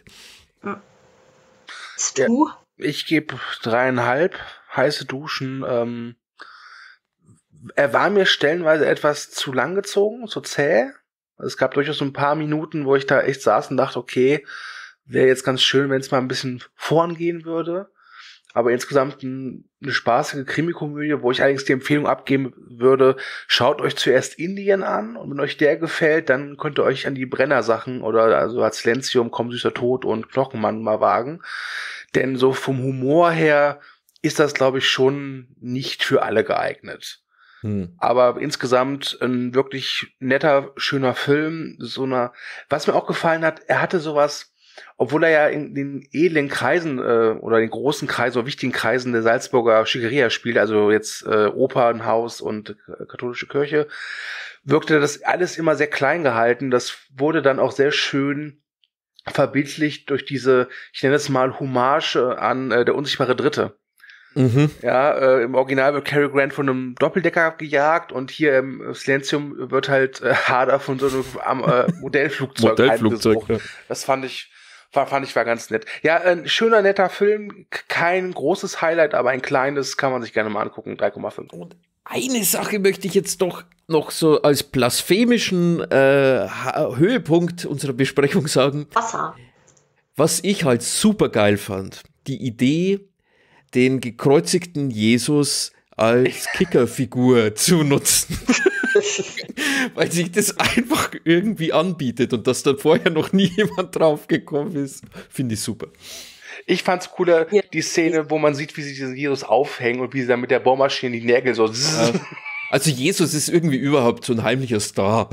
Du? Ich gebe 3,5 heiße Duschen. Er war mir stellenweise etwas zu lang gezogen, zu zäh. Es gab durchaus so ein paar Minuten, wo ich da echt saß und dachte, okay, wäre jetzt ganz schön, wenn es mal ein bisschen vorangehen würde. Aber insgesamt eine spaßige Krimikomödie, wo ich allerdings die Empfehlung abgeben würde, schaut euch zuerst Indien an und wenn euch der gefällt, dann könnt ihr euch an die Brenner-Sachen oder also als Silenzium, Komm süßer Tod und Knochenmann mal wagen. Denn so vom Humor her ist das, glaube ich, schon nicht für alle geeignet. Aber insgesamt ein wirklich netter, schöner Film. Was mir auch gefallen hat, er hatte sowas, obwohl er ja in den edlen Kreisen oder den großen Kreisen oder wichtigen Kreisen der Salzburger Schickeria spielt, also jetzt Opernhaus und katholische Kirche, wirkte das alles immer sehr klein gehalten. Das wurde dann auch sehr schön verbildlicht durch diese, ich nenne es mal Hommage an Der unsichtbare Dritte. Ja, im Original wird Cary Grant von einem Doppeldecker gejagt und hier im Silenzium wird halt Hader von so einem Modellflugzeug heimgesucht. Ja. Das fand ich war ganz nett. Ja, ein schöner, netter Film, kein großes Highlight, aber ein kleines, kann man sich gerne mal angucken, 3,5. Und eine Sache möchte ich jetzt doch noch so als blasphemischen Höhepunkt unserer Besprechung sagen. Wasser. Was ich halt super geil fand, die Idee, den gekreuzigten Jesus als Kickerfigur zu nutzen. Weil sich das einfach irgendwie anbietet und dass da vorher noch nie jemand drauf gekommen ist, finde ich super. Ich fand's cooler, die Szene, wo man sieht, wie sie diesen Jesus aufhängen und wie sie dann mit der Bohrmaschine die Nägel so... Also Jesus ist irgendwie überhaupt so ein heimlicher Star.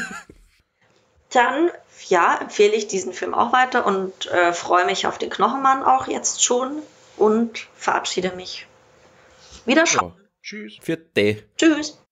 Dann, ja, empfehle ich diesen Film auch weiter und freue mich auf den Knochenmann auch jetzt schon und verabschiede mich. Wiederschauen. Ja. Tschüss. Vierte. Tschüss.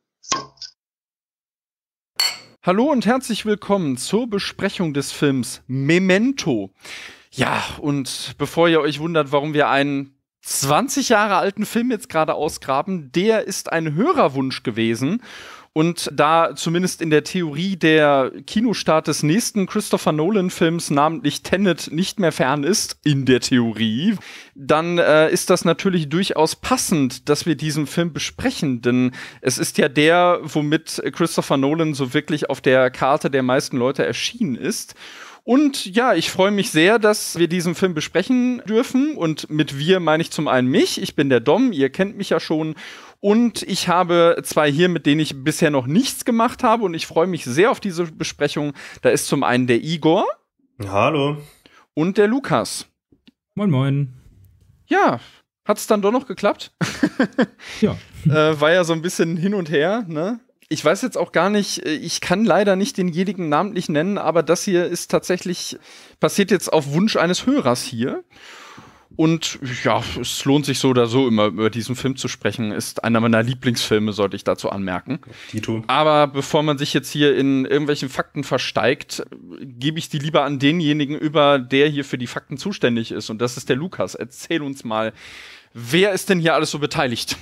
Hallo und herzlich willkommen zur Besprechung des Films Memento. Ja, und bevor ihr euch wundert, warum wir einen 20 Jahre alten Film jetzt gerade ausgraben, der ist ein Hörerwunsch gewesen. Und da zumindest in der Theorie der Kinostart des nächsten Christopher Nolan-Films, namentlich Tenet, nicht mehr fern ist, in der Theorie, dann ist das natürlich durchaus passend, dass wir diesen Film besprechen. Denn es ist ja der, womit Christopher Nolan so wirklich auf der Karte der meisten Leute erschienen ist. Und ja, ich freue mich sehr, dass wir diesen Film besprechen dürfen. Und mit wir meine ich zum einen mich. Ich bin der Dom, ihr kennt mich ja schon. Und ich habe zwei hier, mit denen ich bisher noch nichts gemacht habe. Und ich freue mich sehr auf diese Besprechung. Da ist zum einen der Igor. Hallo. Und der Lukas. Moin, moin. Ja, hat's dann doch noch geklappt? Ja. War ja so ein bisschen hin und her, ne? Ich weiß jetzt auch gar nicht, ich kann leider nicht denjenigen namentlich nennen, aber das hier ist tatsächlich, passiert jetzt auf Wunsch eines Hörers hier. Und ja, es lohnt sich so oder so immer über diesen Film zu sprechen. Ist einer meiner Lieblingsfilme, sollte ich dazu anmerken. Tito. Aber bevor man sich jetzt hier in irgendwelchen Fakten versteigt, gebe ich die lieber an denjenigen über, der hier für die Fakten zuständig ist. Und das ist der Lukas. Erzähl uns mal, wer ist denn hier alles so beteiligt?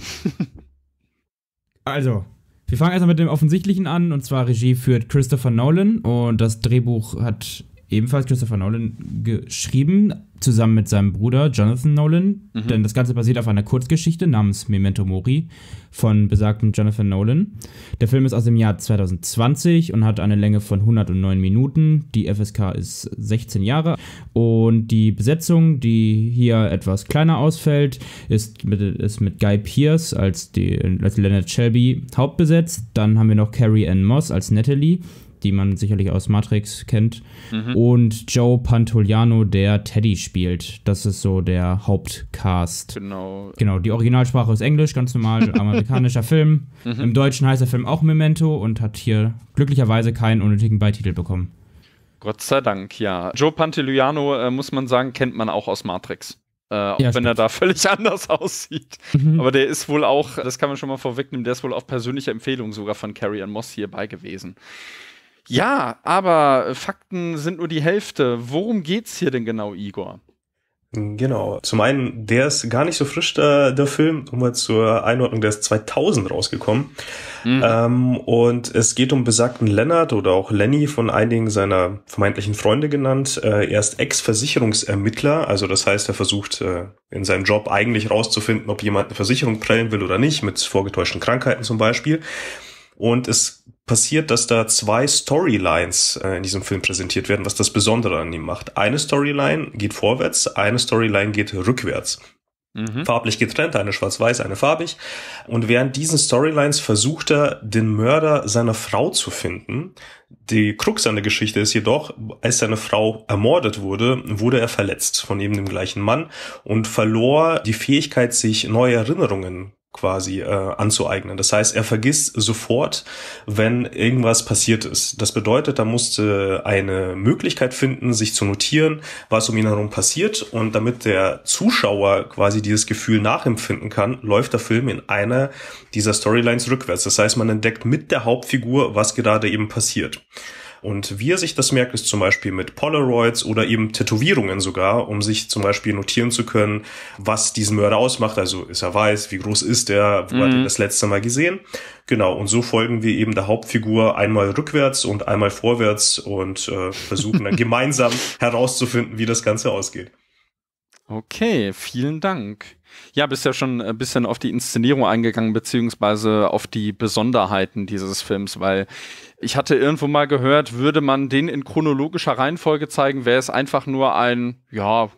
Also, wir fangen erstmal mit dem Offensichtlichen an, und zwar Regie führt Christopher Nolan und das Drehbuch hat ebenfalls Christopher Nolan geschrieben, zusammen mit seinem Bruder Jonathan Nolan, denn das Ganze basiert auf einer Kurzgeschichte namens Memento Mori von besagtem Jonathan Nolan. Der Film ist aus dem Jahr 2020 und hat eine Länge von 109 Minuten. Die FSK ist 16 Jahre und die Besetzung, die hier etwas kleiner ausfällt, ist mit Guy Pearce als Leonard Shelby hauptbesetzt. Dann haben wir noch Carrie-Anne Moss als Natalie, die man sicherlich aus Matrix kennt, und Joe Pantoliano, der Teddy spielt. Das ist so der Hauptcast. Genau. Genau, die Originalsprache ist Englisch, ganz normal, amerikanischer Film. Im Deutschen heißt der Film auch Memento und hat hier glücklicherweise keinen unnötigen Beititel bekommen. Gott sei Dank, ja. Joe Pantoliano, muss man sagen, kennt man auch aus Matrix. Auch ja, wenn er da völlig anders aussieht. Aber der ist wohl auch, das kann man schon mal vorwegnehmen, der ist wohl auf persönliche Empfehlung sogar von Carrie-Anne Moss hierbei gewesen. Ja, aber Fakten sind nur die Hälfte. Worum geht's hier denn genau, Igor? Genau. Zum einen, der ist gar nicht so frisch, der Film. Um mal zur Einordnung, der ist 2000 rausgekommen. Und es geht um besagten Lennart oder auch Lenny, von einigen seiner vermeintlichen Freunde genannt. Er ist Ex-Versicherungsermittler. Also das heißt, er versucht in seinem Job eigentlich rauszufinden, ob jemand eine Versicherung prellen will oder nicht, mit vorgetäuschten Krankheiten zum Beispiel. Und es passiert, dass da zwei Storylines in diesem Film präsentiert werden, was das Besondere an ihm macht. Eine Storyline geht vorwärts, eine Storyline geht rückwärts. Farblich getrennt, eine schwarz-weiß, eine farbig. Und während diesen Storylines versucht er, den Mörder seiner Frau zu finden. Die Krux an der Geschichte ist jedoch, als seine Frau ermordet wurde, wurde er verletzt von eben dem gleichen Mann und verlor die Fähigkeit, sich neue Erinnerungen quasi anzueignen. Das heißt, er vergisst sofort, wenn irgendwas passiert ist. Das bedeutet, er musste eine Möglichkeit finden, sich zu notieren, was um ihn herum passiert. Und damit der Zuschauer quasi dieses Gefühl nachempfinden kann, läuft der Film in einer dieser Storylines rückwärts. Das heißt, man entdeckt mit der Hauptfigur, was gerade eben passiert. Und wie er sich das merkt, ist zum Beispiel mit Polaroids oder eben Tätowierungen sogar, um sich zum Beispiel notieren zu können, was diesen Mörder ausmacht. Also ist er weiß, wie groß ist er, wo hat er ihn das letzte Mal gesehen. Genau, und so folgen wir eben der Hauptfigur einmal rückwärts und einmal vorwärts und versuchen dann gemeinsam herauszufinden, wie das Ganze ausgeht. Okay, vielen Dank. Ja, bist ja schon ein bisschen auf die Inszenierung eingegangen, beziehungsweise auf die Besonderheiten dieses Films, weil ich hatte irgendwo mal gehört, würde man den in chronologischer Reihenfolge zeigen, wäre es einfach nur ein, ja,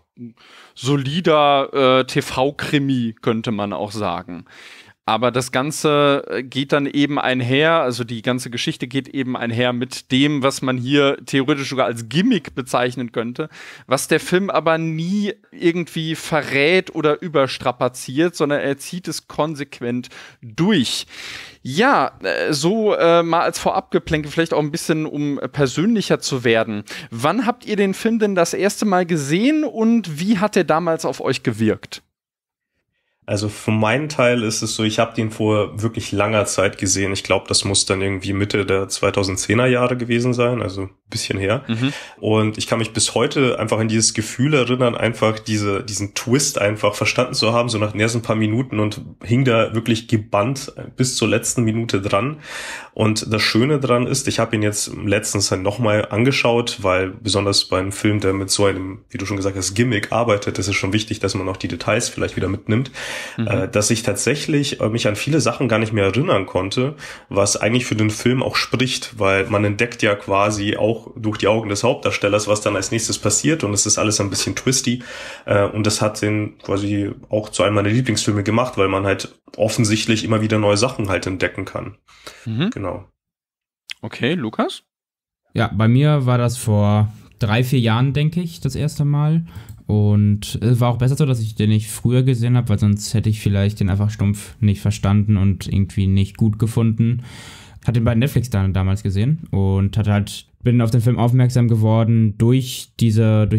solider TV-Krimi, könnte man auch sagen. Aber das Ganze geht dann eben einher, also die ganze Geschichte geht eben einher mit dem, was man hier theoretisch sogar als Gimmick bezeichnen könnte, was der Film aber nie irgendwie verrät oder überstrapaziert, sondern er zieht es konsequent durch. Ja, so mal als Vorabgeplänke, vielleicht auch ein bisschen, um persönlicher zu werden. Wann habt ihr den Film denn das erste Mal gesehen und wie hat er damals auf euch gewirkt? Also für meinen Teil ist es so, ich habe den vor wirklich langer Zeit gesehen. Ich glaube, das muss dann irgendwie Mitte der 2010er Jahre gewesen sein, also ein bisschen her. Und ich kann mich bis heute einfach an dieses Gefühl erinnern, einfach diesen Twist einfach verstanden zu haben, so nach den ersten paar Minuten, und hing da wirklich gebannt bis zur letzten Minute dran. Und das Schöne dran ist, ich habe ihn jetzt letztens dann nochmal angeschaut, weil besonders bei einem Film, der mit so einem, wie du schon gesagt hast, Gimmick arbeitet, ist es schon wichtig, dass man auch die Details vielleicht wieder mitnimmt. Dass ich tatsächlich mich an viele Sachen gar nicht mehr erinnern konnte, was eigentlich für den Film auch spricht, weil man entdeckt ja quasi auch durch die Augen des Hauptdarstellers, was dann als nächstes passiert, und es ist alles ein bisschen twisty, und das hat den quasi auch zu einem meiner Lieblingsfilme gemacht, weil man halt offensichtlich immer wieder neue Sachen halt entdecken kann. Genau. Okay, Lukas? Ja, bei mir war das vor 3-4 Jahren, denke ich, das erste Mal. Und es war auch besser so, dass ich den nicht früher gesehen habe, weil sonst hätte ich vielleicht den einfach stumpf nicht verstanden und irgendwie nicht gut gefunden. Hat den bei Netflix damals gesehen und bin auf den Film aufmerksam geworden durch diese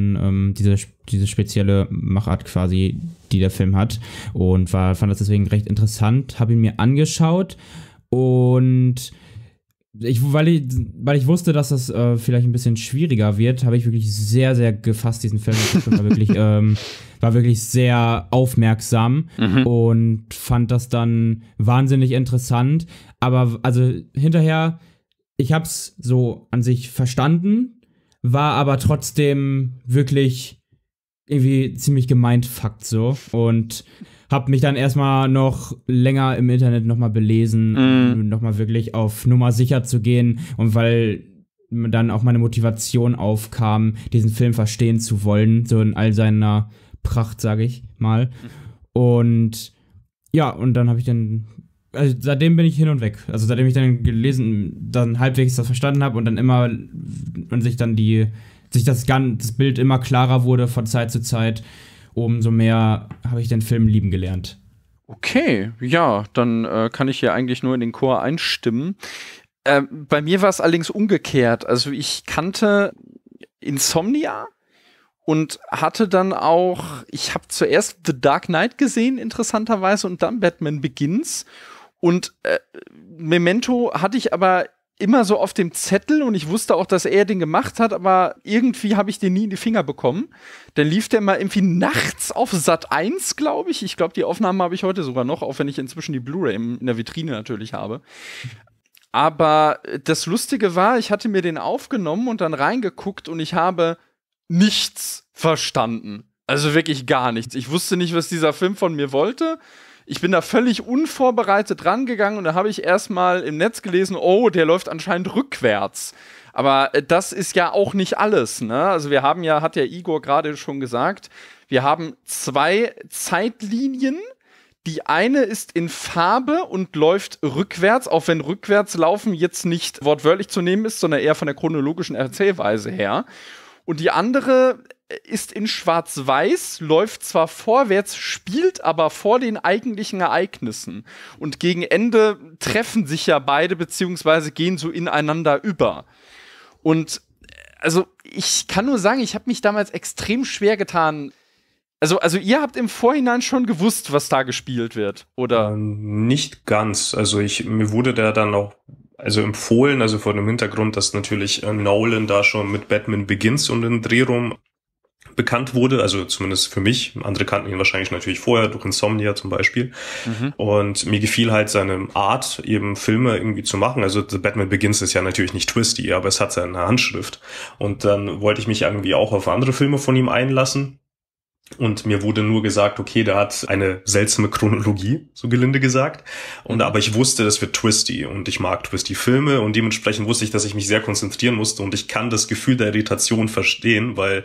spezielle Machart quasi, die der Film hat, und fand das deswegen recht interessant, habe ihn mir angeschaut, und weil ich wusste, dass das vielleicht ein bisschen schwieriger wird, habe ich wirklich sehr, sehr gefasst diesen Film. War wirklich sehr aufmerksam und fand das dann wahnsinnig interessant. Aber also hinterher, ich habe es so an sich verstanden, war aber trotzdem wirklich irgendwie ziemlich gemindfuckt so, und hab mich dann erstmal noch länger im Internet nochmal belesen, nochmal wirklich auf Nummer sicher zu gehen, und weil dann auch meine Motivation aufkam, diesen Film verstehen zu wollen, so in all seiner Pracht, sage ich mal. Und ja, und dann habe ich also seitdem bin ich hin und weg. Also seitdem ich dann dann halbwegs das verstanden habe und dann immer, und sich dann das Bild immer klarer wurde von Zeit zu Zeit, umso mehr habe ich den Film lieben gelernt. Okay, ja, dann kann ich hier eigentlich nur in den Chor einstimmen. Bei mir war es allerdings umgekehrt. Also ich kannte Insomnia und hatte dann auch, ich habe zuerst The Dark Knight gesehen, interessanterweise, und dann Batman Begins. Und Memento hatte ich aber immer so auf dem Zettel, und ich wusste auch, dass er den gemacht hat, aber irgendwie habe ich den nie in die Finger bekommen. Dann lief der mal irgendwie nachts auf Sat.1, glaube ich. Ich glaube, die Aufnahmen habe ich heute sogar noch, auch wenn ich inzwischen die Blu-ray in der Vitrine natürlich habe. Aber das Lustige war, ich hatte mir den aufgenommen und dann reingeguckt, und ich habe nichts verstanden. Also wirklich gar nichts. Ich wusste nicht, was dieser Film von mir wollte. Ich bin da völlig unvorbereitet rangegangen, und da habe ich erstmal im Netz gelesen, oh, der läuft anscheinend rückwärts. Aber das ist ja auch nicht alles, ne? Also wir haben ja, hat ja Igor gerade schon gesagt, wir haben 2 Zeitlinien. Die eine ist in Farbe und läuft rückwärts, auch wenn rückwärts laufen jetzt nicht wortwörtlich zu nehmen ist, sondern eher von der chronologischen Erzählweise her. Und die andere ist in Schwarz-Weiß, läuft zwar vorwärts, spielt aber vor den eigentlichen Ereignissen. Und gegen Ende treffen sich ja beide, beziehungsweise gehen so ineinander über. Und also ich kann nur sagen, ich habe mich damals extrem schwer getan. Also ihr habt im Vorhinein schon gewusst, was da gespielt wird, oder? Nicht ganz. Also mir wurde der dann auch Also empfohlen, also vor dem Hintergrund, dass natürlich Nolan da schon mit Batman Begins um den Dreh rum bekannt wurde, also zumindest für mich. Andere kannten ihn wahrscheinlich natürlich vorher, durch Insomnia zum Beispiel. Und mir gefiel halt seine Art, eben Filme irgendwie zu machen. Also The Batman Begins ist ja natürlich nicht twisty, aber es hat seine Handschrift. Und dann wollte ich mich irgendwie auch auf andere Filme von ihm einlassen. Und mir wurde nur gesagt, okay, der hat eine seltsame Chronologie, so gelinde gesagt. Und aber ich wusste, das wird twisty und ich mag twisty Filme und dementsprechend wusste ich, dass ich mich sehr konzentrieren musste und ich kann das Gefühl der Irritation verstehen, weil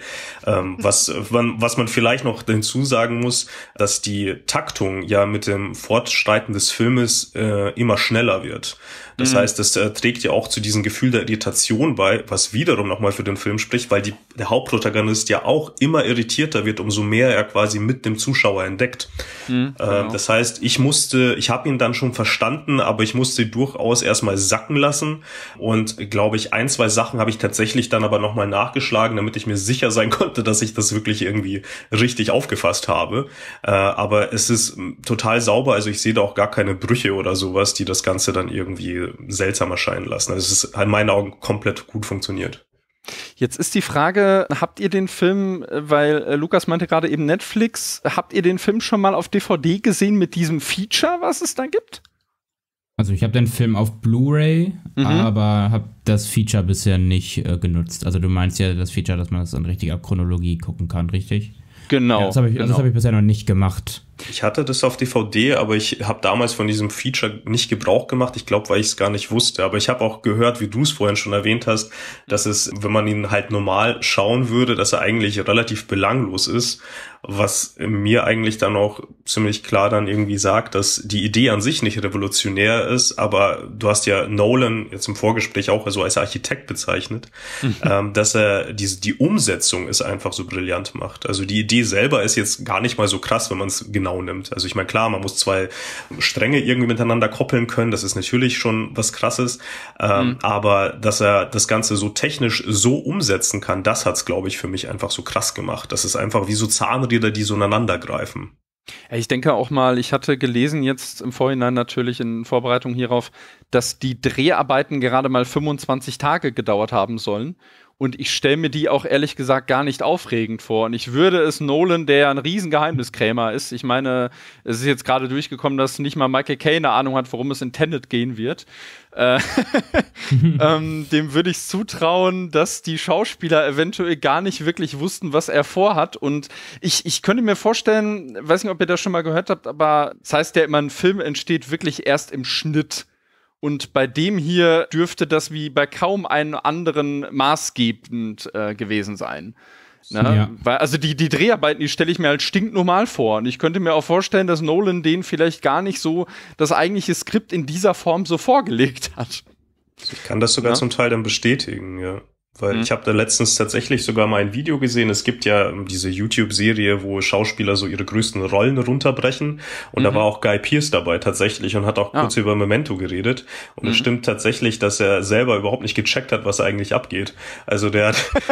was man vielleicht noch hinzu sagen muss, dass die Taktung ja mit dem Fortschreiten des Filmes immer schneller wird. Das heißt, das trägt ja auch zu diesem Gefühl der Irritation bei, was wiederum nochmal für den Film spricht, weil der Hauptprotagonist ja auch immer irritierter wird, umso mehr er quasi mit dem Zuschauer entdeckt. Genau. Das heißt, ich habe ihn dann schon verstanden, aber ich musste durchaus erstmal sacken lassen und glaube ich, 1, 2 Sachen habe ich tatsächlich dann aber nochmal nachgeschlagen, damit ich mir sicher sein konnte, dass ich das wirklich irgendwie richtig aufgefasst habe. Aber es ist total sauber, also ich sehe da auch gar keine Brüche oder sowas, die das Ganze dann irgendwie seltsam erscheinen lassen. Also es ist in meinen Augen komplett gut funktioniert. Jetzt ist die Frage, habt ihr den Film, weil Lukas meinte gerade eben Netflix, habt ihr den Film schon mal auf DVD gesehen mit diesem Feature, was es da gibt? Also ich habe den Film auf Blu-ray, aber habe das Feature bisher nicht genutzt. Also du meinst ja das Feature, dass man das in richtiger Chronologie gucken kann, richtig? Genau. Ja, das habe ich bisher noch nicht gemacht. Ich hatte das auf DVD, aber ich habe damals von diesem Feature nicht Gebrauch gemacht. Ich glaube, weil ich es gar nicht wusste. Aber ich habe auch gehört, wie du es vorhin schon erwähnt hast, dass es, wenn man ihn halt normal schauen würde, dass er eigentlich relativ belanglos ist. Was mir eigentlich dann auch ziemlich klar dann irgendwie sagt, dass die Idee an sich nicht revolutionär ist, aber du hast ja Nolan jetzt im Vorgespräch auch so als Architekt bezeichnet, dass er die Umsetzung ist einfach so brillant macht. Also die Idee selber ist jetzt gar nicht mal so krass, wenn man es genau nimmt. Also ich meine, klar, man muss 2 Stränge irgendwie miteinander koppeln können, das ist natürlich schon was Krasses, aber dass er das Ganze so technisch so umsetzen kann, das hat's, glaube ich, für mich einfach so krass gemacht. Das ist einfach wie so Zahnräder, die so ineinander greifen. Ja, ich denke auch mal, ich hatte gelesen jetzt im Vorhinein natürlich in Vorbereitung hierauf, dass die Dreharbeiten gerade mal 25 Tage gedauert haben sollen. Und ich stelle mir die auch ehrlich gesagt gar nicht aufregend vor. Und ich würde es Nolan, der ein riesen Geheimniskrämer ist, ich meine, es ist jetzt gerade durchgekommen, dass nicht mal Michael Caine eine Ahnung hat, worum es in Tenet gehen wird. Dem würde ich zutrauen, dass die Schauspieler eventuell gar nicht wirklich wussten, was er vorhat. Und ich könnte mir vorstellen, weiß nicht, ob ihr das schon mal gehört habt, aber das heißt ja immer, ein Film entsteht wirklich erst im Schnitt. Und bei dem hier dürfte das wie bei kaum einem anderen maßgebend gewesen sein. Ne? Ja. Weil, also die Dreharbeiten, die stelle ich mir halt stinknormal vor. Und ich könnte mir auch vorstellen, dass Nolan denen vielleicht gar nicht so das eigentliche Skript in dieser Form so vorgelegt hat. Ich kann das sogar zum Teil dann bestätigen, ja. Weil ich habe da letztens tatsächlich sogar mal ein Video gesehen. Es gibt ja diese YouTube-Serie, wo Schauspieler so ihre größten Rollen runterbrechen. Und da war auch Guy Pearce dabei tatsächlich und hat auch kurz über Memento geredet. Und es stimmt tatsächlich, dass er selber überhaupt nicht gecheckt hat, was eigentlich abgeht. Also der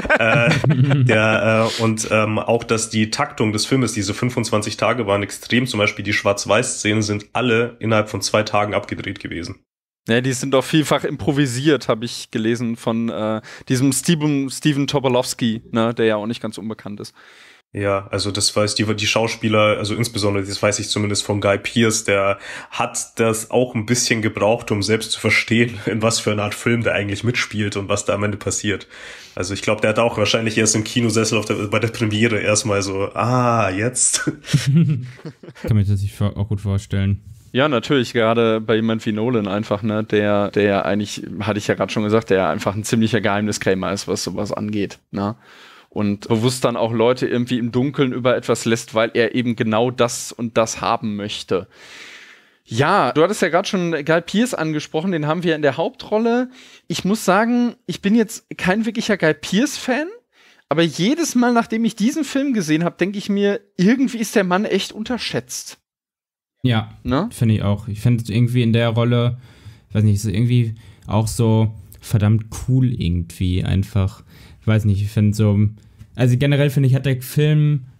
hat auch, dass die Taktung des Filmes, diese 25 Tage waren extrem. Zum Beispiel die Schwarz-Weiß-Szenen sind alle innerhalb von 2 Tagen abgedreht gewesen. Ja, die sind auch vielfach improvisiert, habe ich gelesen, von diesem Steven Tobolowsky, ne, der ja auch nicht ganz unbekannt ist. Ja, also das weiß die Schauspieler, also insbesondere, das weiß ich zumindest von Guy Pearce, der hat das auch ein bisschen gebraucht, um selbst zu verstehen, in was für eine Art Film der eigentlich mitspielt und was da am Ende passiert. Also ich glaube, der hat auch wahrscheinlich erst im Kinosessel bei der Premiere erstmal so, jetzt. Kann mir das sich auch gut vorstellen. Ja, natürlich, gerade bei jemand wie Nolan einfach, ne, der eigentlich, hatte ich ja gerade schon gesagt, der einfach ein ziemlicher Geheimniskrämer ist, was sowas angeht, ne? Und bewusst dann auch Leute irgendwie im Dunkeln über etwas lässt, weil er eben genau das und das haben möchte. Ja, du hattest ja gerade schon Guy Pearce angesprochen, den haben wir in der Hauptrolle. Ich muss sagen, ich bin jetzt kein wirklicher Guy Pearce-Fan, aber jedes Mal, nachdem ich diesen Film gesehen habe, denke ich mir, irgendwie ist der Mann echt unterschätzt. Ja, ne? Finde ich auch. Ich finde irgendwie in der Rolle, ich weiß nicht, ist irgendwie auch so verdammt cool irgendwie einfach. Ich weiß nicht, ich finde so, also generell finde ich, hat der Film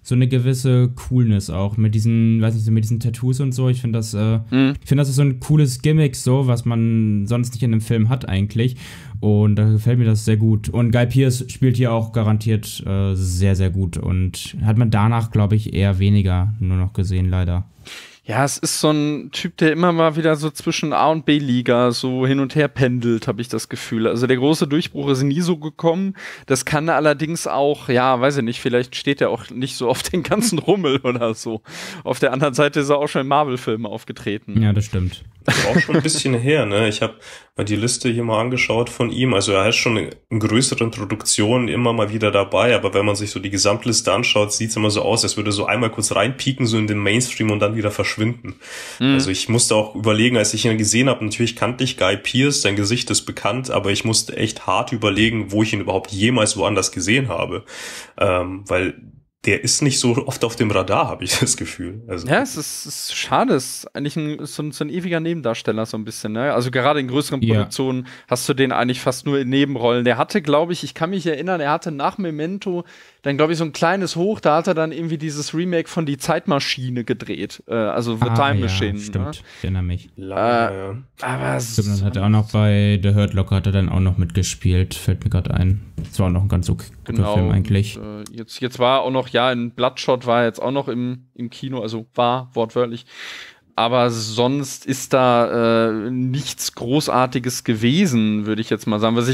so eine gewisse Coolness auch mit diesen, weiß nicht, so mit diesen Tattoos und so. Ich finde das, das ist so ein cooles Gimmick so, was man sonst nicht in einem Film hat eigentlich. Und da gefällt mir das sehr gut. Und Guy Pearce spielt hier auch garantiert sehr, sehr gut. Und hat man danach, glaube ich, eher weniger nur noch gesehen, leider. Ja, es ist so ein Typ, der immer mal wieder so zwischen A- und B-Liga so hin und her pendelt, habe ich das Gefühl. Also der große Durchbruch ist nie so gekommen. Das kann allerdings auch, ja, weiß ich nicht, vielleicht steht er auch nicht so auf den ganzen Rummel oder so. Auf der anderen Seite ist er auch schon in Marvel-Filmen aufgetreten. Ja, das stimmt. Das ist auch schon ein bisschen her, ne? Ich habe mal die Liste hier mal angeschaut von ihm. Also er ist schon in größeren Produktionen immer mal wieder dabei, aber wenn man sich so die Gesamtliste anschaut, sieht es immer so aus, als würde so einmal kurz reinpieken, so in den Mainstream und dann wieder verschwinden. Also ich musste auch überlegen, als ich ihn gesehen habe, natürlich kannte ich Guy Pearce, sein Gesicht ist bekannt, aber ich musste echt hart überlegen, wo ich ihn überhaupt jemals woanders gesehen habe. Weil der ist nicht so oft auf dem Radar, habe ich das Gefühl. Also ja, es ist schade. Es ist eigentlich so ein ewiger Nebendarsteller so ein bisschen. Ne? Also gerade in größeren Produktionen hast du den eigentlich fast nur in Nebenrollen. Der hatte, glaube ich kann mich erinnern, er hatte nach Memento dann, glaube ich, so ein kleines Hoch. Da hat er dann irgendwie dieses Remake von Die Zeitmaschine gedreht. Also The Time Machine. Stimmt, ne? ich erinnere mich. Aber stimmt, dann hat er auch noch bei The Hurt Locker hat er dann auch noch mitgespielt. Fällt mir gerade ein. Das war auch noch ein ganz guter Film eigentlich. Jetzt war er auch noch, in Bloodshot war er jetzt auch noch im Kino, also war wortwörtlich. Aber sonst ist da nichts Großartiges gewesen, würde ich jetzt mal sagen.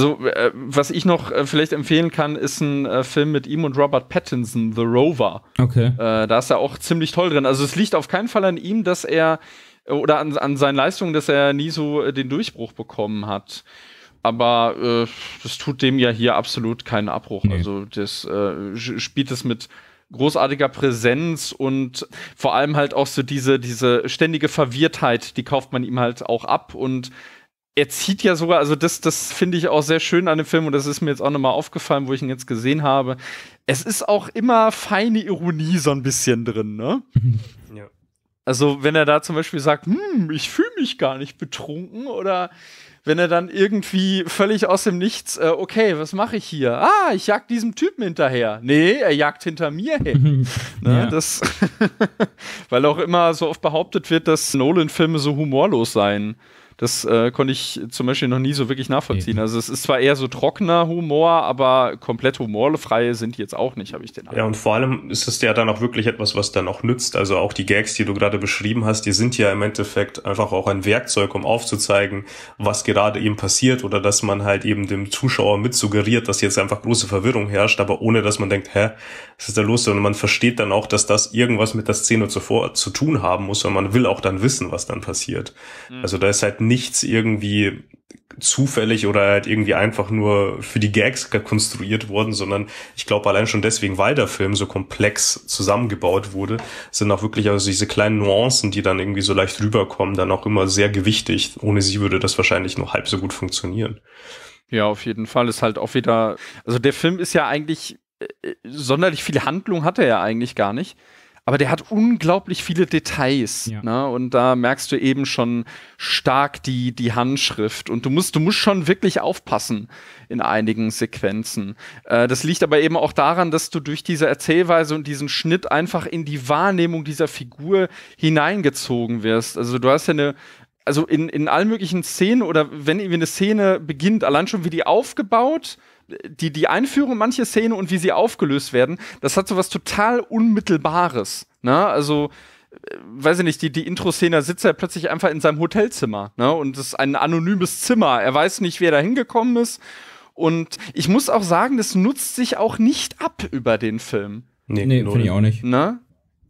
Was ich noch vielleicht empfehlen kann, ist ein Film mit ihm und Robert Pattinson, The Rover. Okay. Da ist er auch ziemlich toll drin. Also es liegt auf keinen Fall an ihm, dass er, oder an seinen Leistungen, dass er nie so den Durchbruch bekommen hat. Aber das tut dem ja hier absolut keinen Abbruch. Nee. Also das spielt es mit großartiger Präsenz und vor allem halt auch so diese ständige Verwirrtheit, die kauft man ihm halt auch ab und er zieht ja sogar, also das finde ich auch sehr schön an dem Film und das ist mir jetzt auch nochmal aufgefallen, wo ich ihn jetzt gesehen habe. Es ist auch immer feine Ironie so ein bisschen drin, ne? Ja. Also wenn er da zum Beispiel sagt, ich fühle mich gar nicht betrunken oder wenn er dann irgendwie völlig aus dem Nichts, okay, was mache ich hier? Ich jag diesem Typen hinterher. Nee, er jagt hinter mir her. Ne, das weil auch immer so oft behauptet wird, dass Nolan-Filme so humorlos seien. Das konnte ich zum Beispiel noch nie so wirklich nachvollziehen. Nee. Also es ist zwar eher so trockener Humor, aber komplett humorfrei sind die jetzt auch nicht, habe ich den Eindruck. Ja, und vor allem ist es ja dann auch wirklich etwas, was dann auch nützt. Also auch die Gags, die du gerade beschrieben hast, die sind ja im Endeffekt einfach auch ein Werkzeug, um aufzuzeigen, was gerade eben passiert oder dass man halt eben dem Zuschauer mit suggeriert, dass jetzt einfach große Verwirrung herrscht, aber ohne, dass man denkt, was ist da los? Und man versteht dann auch, dass das irgendwas mit der Szene zuvor zu tun haben muss und man will auch dann wissen, was dann passiert. Also da ist halt nichts irgendwie zufällig oder halt irgendwie einfach nur für die Gags konstruiert worden, sondern ich glaube allein schon deswegen, weil der Film so komplex zusammengebaut wurde, sind auch wirklich also diese kleinen Nuancen, die dann irgendwie so leicht rüberkommen, dann auch immer sehr gewichtig. Ohne sie würde das wahrscheinlich nur halb so gut funktionieren. Ja, auf jeden Fall ist halt auch wieder, also der Film ist ja eigentlich, sonderlich viele Handlung hat er ja eigentlich gar nicht. Aber der hat unglaublich viele Details, ne? Und da merkst du eben schon stark die Handschrift. Und du musst schon wirklich aufpassen in einigen Sequenzen. Das liegt aber eben auch daran, dass du durch diese Erzählweise und diesen Schnitt einfach in die Wahrnehmung dieser Figur hineingezogen wirst. Also du hast ja in allen möglichen Szenen oder wenn irgendwie eine Szene beginnt, allein schon wie die aufgebaut, die Einführung in manche Szene und wie sie aufgelöst werden, das hat so was total Unmittelbares. Ne? Also, weiß ich nicht, die Intro-Szene sitzt er plötzlich einfach in seinem Hotelzimmer. Ne? Und es ist ein anonymes Zimmer. Er weiß nicht, wer da hingekommen ist. Und ich muss auch sagen, das nutzt sich auch nicht ab über den Film. Nee, finde ich auch nicht. Ne?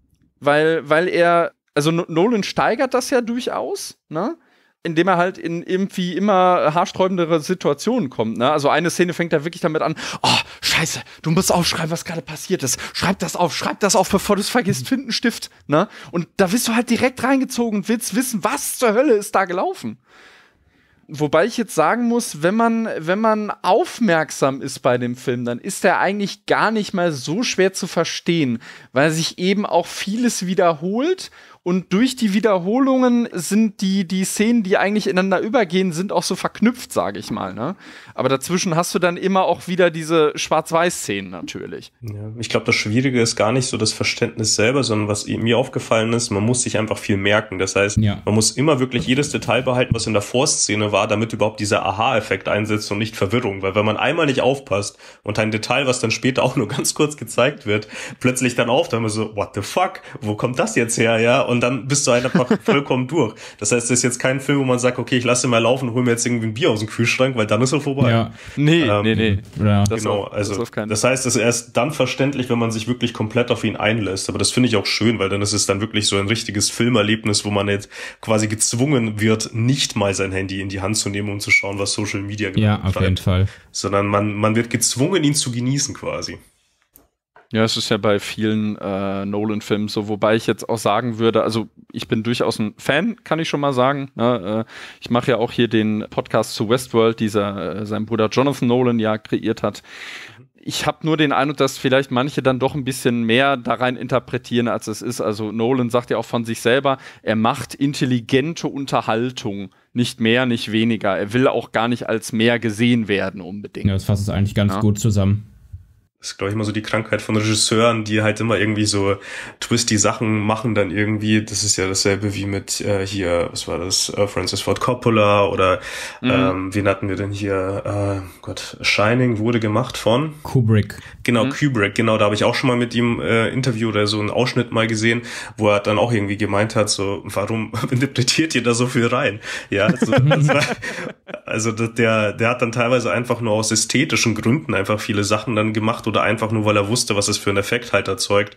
Weil er, also Nolan steigert das ja durchaus, ne? Indem er halt in irgendwie immer haarsträubendere Situationen kommt. Ne? Also eine Szene fängt da wirklich damit an, scheiße, du musst aufschreiben, was gerade passiert ist. Schreib das auf, bevor du es vergisst, find einen Stift. Ne? Und da bist du halt direkt reingezogen und willst wissen, was zur Hölle ist da gelaufen. Wobei ich jetzt sagen muss, wenn man aufmerksam ist bei dem Film, dann ist der eigentlich gar nicht mal so schwer zu verstehen, weil sich eben auch vieles wiederholt Und durch die Wiederholungen sind die Szenen, die eigentlich ineinander übergehen, sind auch so verknüpft, sage ich mal. Ne? Aber dazwischen hast du dann immer auch wieder diese Schwarz-Weiß-Szenen natürlich. Ja, ich glaube, das Schwierige ist gar nicht so das Verständnis selber, sondern was mir aufgefallen ist, man muss sich einfach viel merken. Das heißt, man muss immer wirklich jedes Detail behalten, was in der Vorszene war, damit überhaupt dieser Aha-Effekt einsetzt und nicht Verwirrung. Weil wenn man einmal nicht aufpasst und ein Detail, was dann später auch nur ganz kurz gezeigt wird, plötzlich dann dann man so, what the fuck, wo kommt das jetzt her, ja? Und dann bist du einfach vollkommen durch. Das heißt, das ist jetzt kein Film, wo man sagt, okay, ich lasse mal laufen und hol mir jetzt irgendwie ein Bier aus dem Kühlschrank, weil dann ist er vorbei. Ja. Nee. Ja. Genau, also das heißt, es ist erst dann verständlich, wenn man sich wirklich komplett auf ihn einlässt. Aber das finde ich auch schön, weil dann ist es dann wirklich so ein richtiges Filmerlebnis, wo man jetzt quasi gezwungen wird, nicht mal sein Handy in die Hand zu nehmen, um zu schauen, was Social Media gerade treibt. Ja, auf jeden Fall. Sondern man wird gezwungen, ihn zu genießen quasi. Ja, es ist ja bei vielen Nolan-Filmen so, wobei ich jetzt auch sagen würde, also ich bin durchaus ein Fan, kann ich schon mal sagen. Ne? Ich mache ja auch hier den Podcast zu Westworld, dieser sein Bruder Jonathan Nolan ja kreiert hat. Ich habe nur den Eindruck, dass vielleicht manche dann doch ein bisschen mehr da rein interpretieren, als es ist. Also Nolan sagt ja auch von sich selber, er macht intelligente Unterhaltung. Nicht mehr, nicht weniger. Er will auch gar nicht als mehr gesehen werden unbedingt. Ja, das fasst es eigentlich ganz gut zusammen. Das ist, glaube ich, immer so die Krankheit von Regisseuren, die halt immer irgendwie so twisty Sachen machen dann irgendwie. Das ist ja dasselbe wie mit hier, was war das, Francis Ford Coppola oder wen hatten wir denn hier? Shining wurde gemacht von? Kubrick. Genau, Kubrick, genau. Da habe ich auch schon mal mit ihm Interview oder so einen Ausschnitt mal gesehen, wo er dann auch irgendwie gemeint hat, so, warum interpretiert ihr da so viel rein? Ja, also der hat dann teilweise einfach nur aus ästhetischen Gründen einfach viele Sachen dann gemacht oder einfach nur, weil er wusste, was es für einen Effekt halt erzeugt.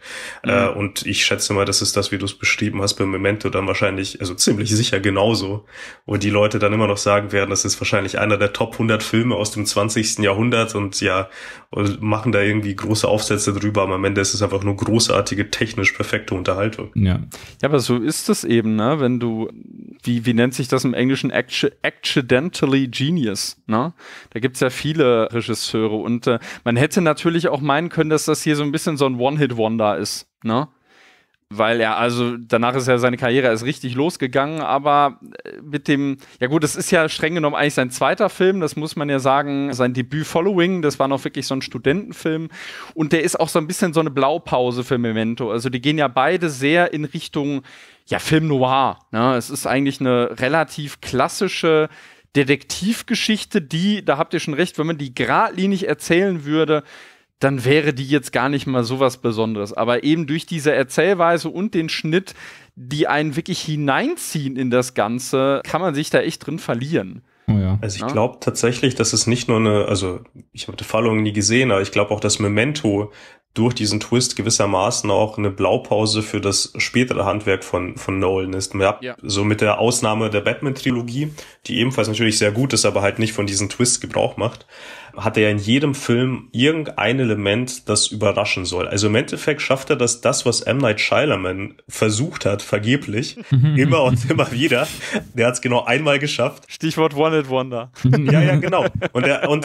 Und ich schätze mal, das ist das, wie du es beschrieben hast, bei Memento dann wahrscheinlich, also ziemlich sicher genauso, wo die Leute dann immer noch sagen werden, das ist wahrscheinlich einer der Top 100 Filme aus dem 20. Jahrhundert und ja, und machen da irgendwie große Aufsätze drüber, aber am Ende ist es einfach nur großartige, technisch perfekte Unterhaltung. Ja, aber so ist es eben, ne? Wenn du, wie nennt sich das im Englischen? Accidentally Genius, ne? Da gibt's ja viele Regisseure und man hätte natürlich auch meinen können, dass das hier so ein bisschen so ein One-Hit-Wonder ist, ne? Weil er, also danach ist ja seine Karriere erst richtig losgegangen, aber mit dem, ja gut, das ist ja streng genommen eigentlich sein zweiter Film, das muss man ja sagen, sein Debüt Following, das war noch wirklich so ein Studentenfilm und der ist auch so ein bisschen so eine Blaupause für Memento, also die gehen ja beide sehr in Richtung, ja, Film Noir, ne? Es ist eigentlich eine relativ klassische Detektivgeschichte, die, da habt ihr schon recht, wenn man die geradlinig erzählen würde, dann wäre die jetzt gar nicht mal so was Besonderes. Aber eben durch diese Erzählweise und den Schnitt, die einen wirklich hineinziehen in das Ganze, kann man sich da echt drin verlieren. Oh ja. Also ich glaube tatsächlich, dass es nicht nur also ich habe die Following nie gesehen, aber ich glaube auch, dass Memento durch diesen Twist gewissermaßen auch eine Blaupause für das spätere Handwerk von Nolan ist. Ja. So mit der Ausnahme der Batman-Trilogie, die ebenfalls natürlich sehr gut ist, aber halt nicht von diesen Twists Gebrauch macht, hat er ja in jedem Film irgendein Element, das überraschen soll. Also im Endeffekt schafft er das, was M. Night Shyamalan versucht hat, vergeblich, immer und immer wieder. Der hat es genau einmal geschafft. Stichwort One-Hit-Wonder. Ja, genau. Und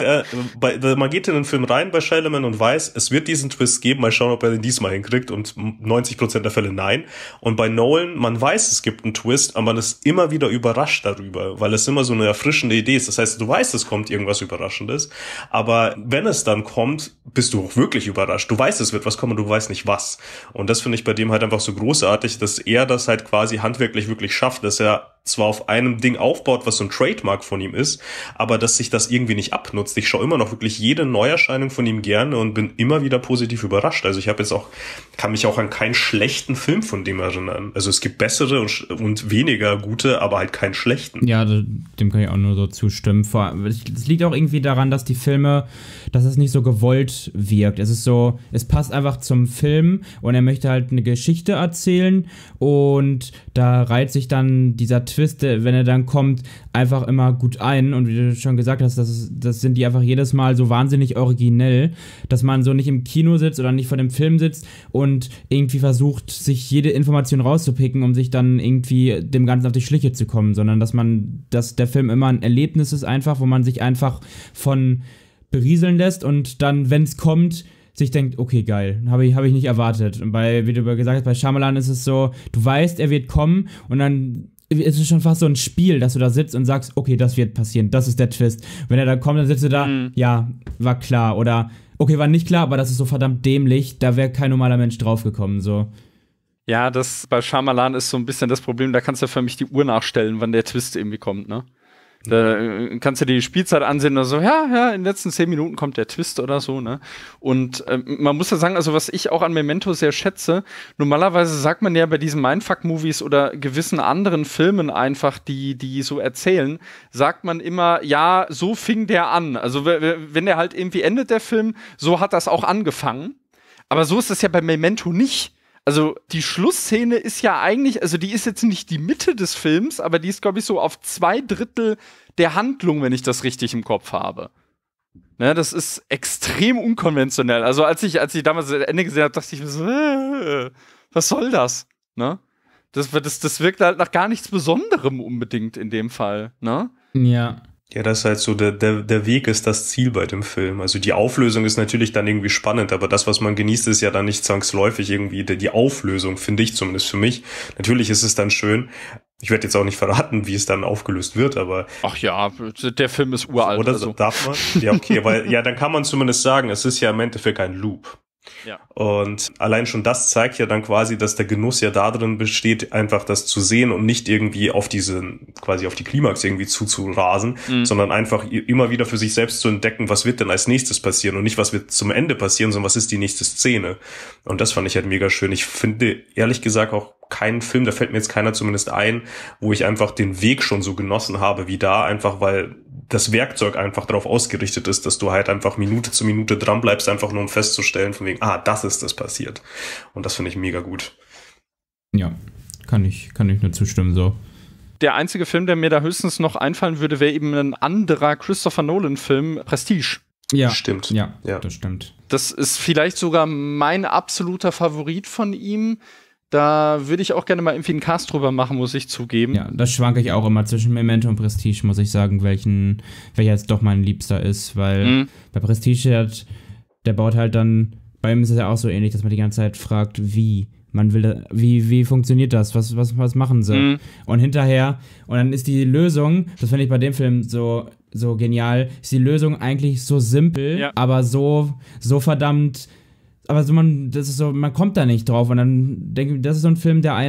man geht in den Film rein bei Shyamalan und weiß, es wird diesen Twist geben, mal schauen, ob er den diesmal hinkriegt und 90% der Fälle nein. Und bei Nolan, man weiß, es gibt einen Twist, aber man ist immer wieder überrascht darüber, weil es immer so eine erfrischende Idee ist. Das heißt, du weißt, es kommt irgendwas Überraschendes, aber wenn es dann kommt, bist du auch wirklich überrascht. Du weißt, es wird was kommen, du weißt nicht was. Und das finde ich bei dem halt einfach so großartig, dass er das halt quasi handwerklich wirklich schafft, dass er zwar auf einem Ding aufbaut, was so ein Trademark von ihm ist, aber dass sich das irgendwie nicht abnutzt. Ich schaue immer noch wirklich jede Neuerscheinung von ihm gerne und bin immer wieder positiv überrascht. Also ich kann mich auch an keinen schlechten Film von dem erinnern. Also es gibt bessere und weniger gute, aber halt keinen schlechten. Ja, dem kann ich auch nur so zustimmen. Es liegt auch irgendwie daran, dass die Filme, dass es nicht so gewollt wirkt. Es ist so, es passt einfach zum Film und er möchte halt eine Geschichte erzählen und da reiht sich dann dieser Twist, wenn er dann kommt, einfach immer gut ein und wie du schon gesagt hast, das sind die einfach jedes Mal so wahnsinnig originell, dass man so nicht im Kino sitzt oder nicht vor dem Film sitzt und irgendwie versucht, sich jede Information rauszupicken, um sich dann irgendwie dem Ganzen auf die Schliche zu kommen, sondern dass der Film immer ein Erlebnis ist einfach, wo man sich einfach von berieseln lässt und dann, wenn es kommt, sich denkt, okay, geil, hab ich nicht erwartet. Und wie du gesagt hast, bei Shyamalan ist es so, du weißt, er wird kommen und dann ist es schon fast so ein Spiel, dass du da sitzt und sagst, okay, das wird passieren, das ist der Twist. Wenn er da kommt, dann sitzt du da, ja, war klar. Oder, okay, war nicht klar, aber das ist so verdammt dämlich, da wäre kein normaler Mensch draufgekommen, so. Ja, das bei Shyamalan ist so ein bisschen das Problem, da kannst du für mich die Uhr nachstellen, wann der Twist irgendwie kommt, ne? Da kannst du dir die Spielzeit ansehen und so, ja, in den letzten 10 Minuten kommt der Twist oder so, ne? Und man muss ja sagen, also was ich auch an Memento sehr schätze, normalerweise sagt man ja bei diesen Mindfuck-Movies oder gewissen anderen Filmen einfach, die so erzählen, sagt man immer, ja, so fing der an. Also wenn der halt irgendwie endet, der Film, so hat das auch angefangen. Aber so ist das ja bei Memento nicht. Also die Schlussszene ist ja eigentlich, also die ist jetzt nicht die Mitte des Films, aber die ist, glaube ich, so auf 2/3 der Handlung, wenn ich das richtig im Kopf habe. Ne, das ist extrem unkonventionell. Also als ich damals das Ende gesehen habe, dachte ich mir so, was soll das? Ne? Das wirkt halt nach gar nichts Besonderem unbedingt in dem Fall. Ne? Ja. Ja, das ist halt so, der Weg ist das Ziel bei dem Film. Also die Auflösung ist natürlich dann irgendwie spannend, aber das, was man genießt, ist ja dann nicht zwangsläufig irgendwie die Auflösung, finde ich zumindest für mich. Natürlich ist es dann schön. Ich werde jetzt auch nicht verraten, wie es dann aufgelöst wird, aber... Ach ja, der Film ist uralt. Oder so, darf man? Ja, okay, weil ja, dann kann man zumindest sagen, es ist ja im Endeffekt ein Loop. Ja. Und allein schon das zeigt ja dann quasi, dass der Genuss ja darin besteht, einfach das zu sehen und nicht irgendwie auf die Klimax irgendwie zuzurasen, sondern einfach immer wieder für sich selbst zu entdecken, was wird denn als nächstes passieren und nicht, was wird zum Ende passieren, sondern was ist die nächste Szene. Und das fand ich halt mega schön. Ich finde, ehrlich gesagt, auch keinen Film, da fällt mir jetzt keiner zumindest ein, wo ich einfach den Weg schon so genossen habe wie da, einfach weil das Werkzeug einfach darauf ausgerichtet ist, dass du halt einfach Minute zu Minute dran bleibst, einfach nur um festzustellen, von wegen, das ist das passiert. Und das finde ich mega gut. Ja, kann ich nur zustimmen, so. Der einzige Film, der mir da höchstens noch einfallen würde, wäre eben ein anderer Christopher Nolan-Film, Prestige. Ja, stimmt. Ja, das stimmt. Das ist vielleicht sogar mein absoluter Favorit von ihm. Da würde ich auch gerne mal irgendwie einen Cast drüber machen, muss ich zugeben. Ja, das schwanke ich auch immer zwischen Memento und Prestige, muss ich sagen, welcher jetzt doch mein Liebster ist, weil bei Prestige der baut halt dann, bei ihm ist es ja auch so ähnlich, dass man die ganze Zeit fragt, wie funktioniert das, was machen sie? Und hinterher, und dann ist die Lösung, das finde ich bei dem Film so genial, ist die Lösung eigentlich so simpel, aber so verdammt. Aber man kommt da nicht drauf und dann denke ich, das ist so ein Film, der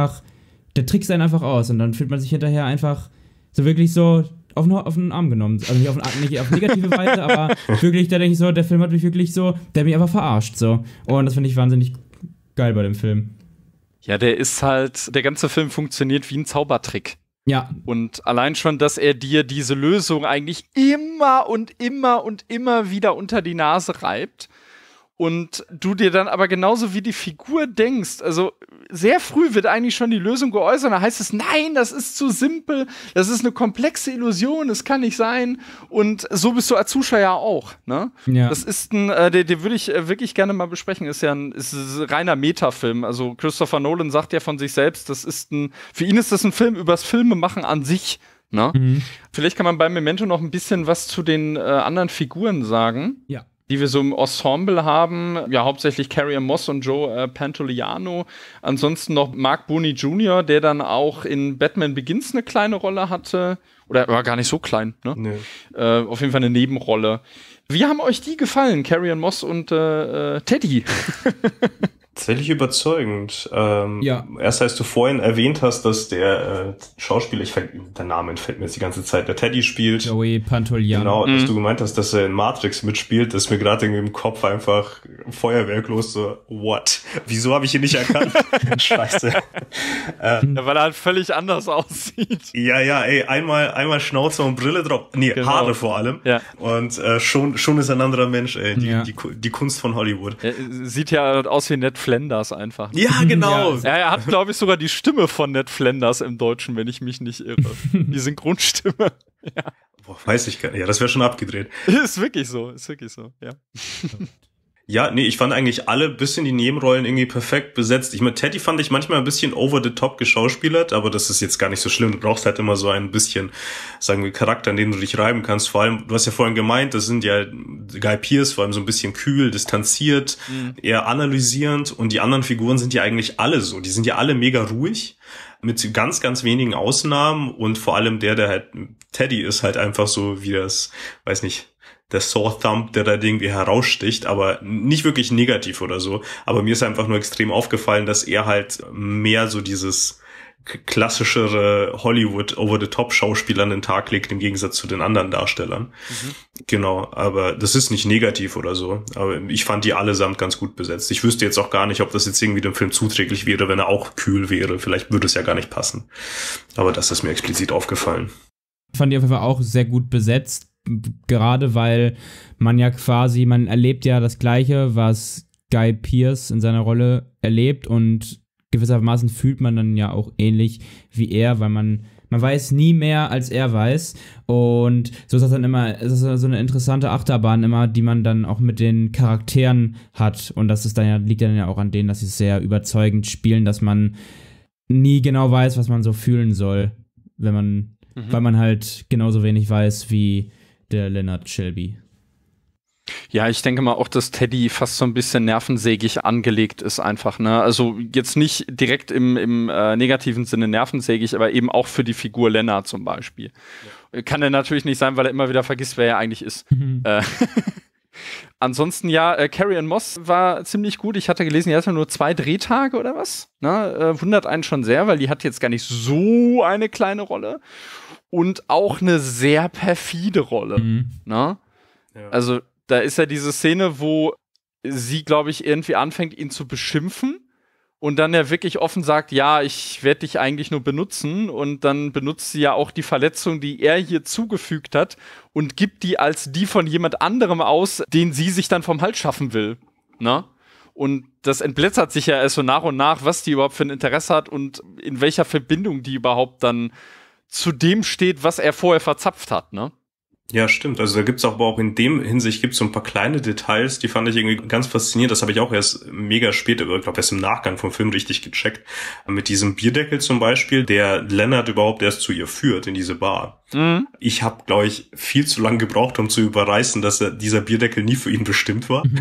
trickst einen einfach aus und dann fühlt man sich hinterher einfach so wirklich so auf den Arm genommen. Also nicht auf negative Weise, aber wirklich, da denke ich so, der Film hat mich wirklich so, der hat mich einfach verarscht, so. Und das finde ich wahnsinnig geil bei dem Film. Ja, der ganze Film funktioniert wie ein Zaubertrick. Ja. Und allein schon, dass er dir diese Lösung eigentlich immer und immer und immer wieder unter die Nase reibt. Und du dir dann aber genauso wie die Figur denkst, also sehr früh wird eigentlich schon die Lösung geäußert, da heißt es, nein, das ist zu simpel, das ist eine komplexe Illusion, das kann nicht sein. Und so bist du als Zuschauer ja auch, ne? Ja. Das ist den würde ich wirklich gerne mal besprechen, ist ein reiner Metafilm. Also Christopher Nolan sagt ja von sich selbst, für ihn ist das ein Film übers Filmemachen an sich. Ne? Vielleicht kann man bei Memento noch ein bisschen was zu den anderen Figuren sagen. Ja. Die wir so im Ensemble haben, ja hauptsächlich Carrie-Anne Moss und Joe Pantoliano. Ansonsten noch Mark Booney Jr., der dann auch in Batman Begins eine kleine Rolle hatte. Oder war gar nicht so klein, ne? Nee. Auf jeden Fall eine Nebenrolle. Wie haben euch die gefallen, Carrie-Anne Moss und Teddy? Tatsächlich überzeugend. Erst als du vorhin erwähnt hast, dass der Schauspieler, der Name entfällt mir jetzt die ganze Zeit, der Teddy spielt. Joey Pantoliano. Genau, dass du gemeint hast, dass er in Matrix mitspielt, ist mir gerade im Kopf einfach feuerwerklos so, what? Wieso habe ich ihn nicht erkannt? Scheiße. Ja, weil er halt völlig anders aussieht. Ja, ey, einmal Schnauze und Brille drauf. Nee, genau. Haare vor allem. Ja. Und schon ist ein anderer Mensch, ey. Die Kunst von Hollywood. Sieht ja aus wie Ned Flanders einfach. Ja, genau. Ja, er hat, glaube ich, sogar die Stimme von Ned Flanders im Deutschen, wenn ich mich nicht irre. Die Synchronstimme. Ja. Boah, weiß ich gar nicht. Ja, das wäre schon abgedreht. Ist wirklich so, ja. Ja, nee, ich fand eigentlich alle bisschen die Nebenrollen irgendwie perfekt besetzt. Ich meine, Teddy fand ich manchmal ein bisschen over the top geschauspielert, aber das ist jetzt gar nicht so schlimm. Du brauchst halt immer so ein bisschen, sagen wir, Charakter, an den du dich reiben kannst. Vor allem, du hast ja vorhin gemeint, das sind ja Guy Pearce, vor allem so ein bisschen kühl, distanziert, eher analysierend, und die anderen Figuren sind ja eigentlich alle so. Die sind ja alle mega ruhig, mit ganz, ganz wenigen Ausnahmen, und vor allem der halt Teddy ist halt einfach so wie das, weiß nicht, der Sore Thumb, der da irgendwie heraussticht, aber nicht wirklich negativ oder so. Aber mir ist einfach nur extrem aufgefallen, dass er halt mehr so dieses klassischere Hollywood Over-the-Top-Schauspieler an den Tag legt, im Gegensatz zu den anderen Darstellern. Genau, aber das ist nicht negativ oder so. Aber ich fand die allesamt ganz gut besetzt. Ich wüsste jetzt auch gar nicht, ob das jetzt irgendwie dem Film zuträglich wäre, wenn er auch kühl wäre. Vielleicht würde es ja gar nicht passen. Aber das ist mir explizit aufgefallen. Fand ich auf jeden Fall auch sehr gut besetzt. Gerade weil man ja quasi, man erlebt ja das Gleiche, was Guy Pearce in seiner Rolle erlebt, und gewissermaßen fühlt man dann ja auch ähnlich wie er, weil man weiß nie mehr, als er weiß, und so ist das dann immer, es ist so eine interessante Achterbahn immer, die man dann auch mit den Charakteren hat, und das ist dann ja, liegt dann ja auch an denen, dass sie sehr überzeugend spielen, dass man nie genau weiß, was man so fühlen soll, wenn man, weil man halt genauso wenig weiß wie der Leonard Shelby. Ja, ich denke mal auch, dass Teddy fast so ein bisschen nervensägig angelegt ist einfach, ne? Also jetzt nicht direkt im negativen Sinne nervensägig, aber eben auch für die Figur Leonard zum Beispiel. Ja. Kann er natürlich nicht sein, weil er immer wieder vergisst, wer er eigentlich ist. Ansonsten ja, Carrie-Anne Moss war ziemlich gut. Ich hatte gelesen, die hatte nur 2 Drehtage oder was. Ne? Wundert einen schon sehr, weil die hat jetzt gar nicht so eine kleine Rolle. Und auch eine sehr perfide Rolle. Ne? Ja. Also da ist ja diese Szene, wo sie, glaube ich, irgendwie anfängt, ihn zu beschimpfen und dann ja wirklich offen sagt, ja, ich werde dich eigentlich nur benutzen, und dann benutzt sie ja auch die Verletzung, die er hier zugefügt hat, und gibt die als die von jemand anderem aus, den sie sich dann vom Hals schaffen will. Ne? Und das entblättert sich ja erst so nach und nach, was die überhaupt für ein Interesse hat und in welcher Verbindung die überhaupt dann zu dem steht, was er vorher verzapft hat, ne? Ja, stimmt. Also da gibt's aber auch in dem Hinsicht gibt's so ein paar kleine Details, die fand ich irgendwie ganz faszinierend. Das habe ich auch erst mega spät, ich glaube erst im Nachgang vom Film richtig gecheckt. Mit diesem Bierdeckel zum Beispiel, der Leonard überhaupt erst zu ihr führt in diese Bar. Ich habe, glaube ich, viel zu lange gebraucht, um zu überreißen, dass dieser Bierdeckel nie für ihn bestimmt war.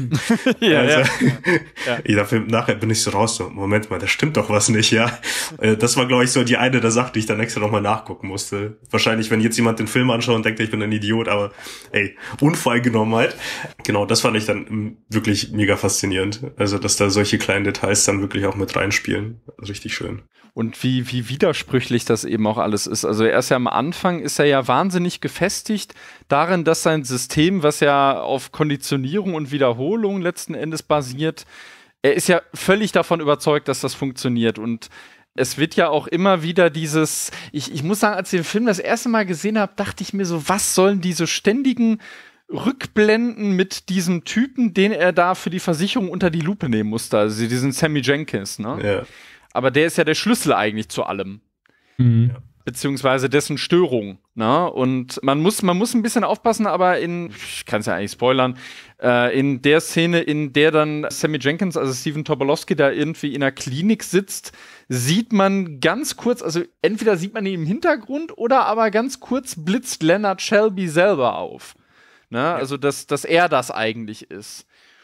Nachher bin ich so raus, so, Moment mal, da stimmt doch was nicht, ja. Das war, glaube ich, so die eine der Sachen, die ich dann extra nochmal nachgucken musste. Wahrscheinlich, wenn jetzt jemand den Film anschaut und denkt, ich bin ein Idiot, aber ey, Unfallgenommenheit. Genau, das fand ich dann wirklich mega faszinierend. Also, dass da solche kleinen Details dann wirklich auch mit reinspielen. Richtig schön. Und wie widersprüchlich das eben auch alles ist. Also erst ja am Anfang ist er ja wahnsinnig gefestigt darin, dass sein System, was ja auf Konditionierung und Wiederholung letzten Endes basiert, er ist ja völlig davon überzeugt, dass das funktioniert. Und es wird ja auch immer wieder dieses, ich muss sagen, als ich den Film das erste Mal gesehen habe, dachte ich mir so, was sollen diese ständigen Rückblenden mit diesem Typen, den er da für die Versicherung unter die Lupe nehmen musste, also diesen Sammy Jenkins, ne? Ja. Aber der ist ja der Schlüssel eigentlich zu allem. Beziehungsweise dessen Störung. Ne? Und man muss ein bisschen aufpassen, aber ich kann es ja eigentlich spoilern, in der Szene, in der dann Sammy Jenkins, also Stephen Tobolowsky, da irgendwie in der Klinik sitzt, sieht man ganz kurz, also entweder sieht man ihn im Hintergrund oder aber ganz kurz blitzt Leonard Shelby selber auf. Ne? Also, dass er das eigentlich ist.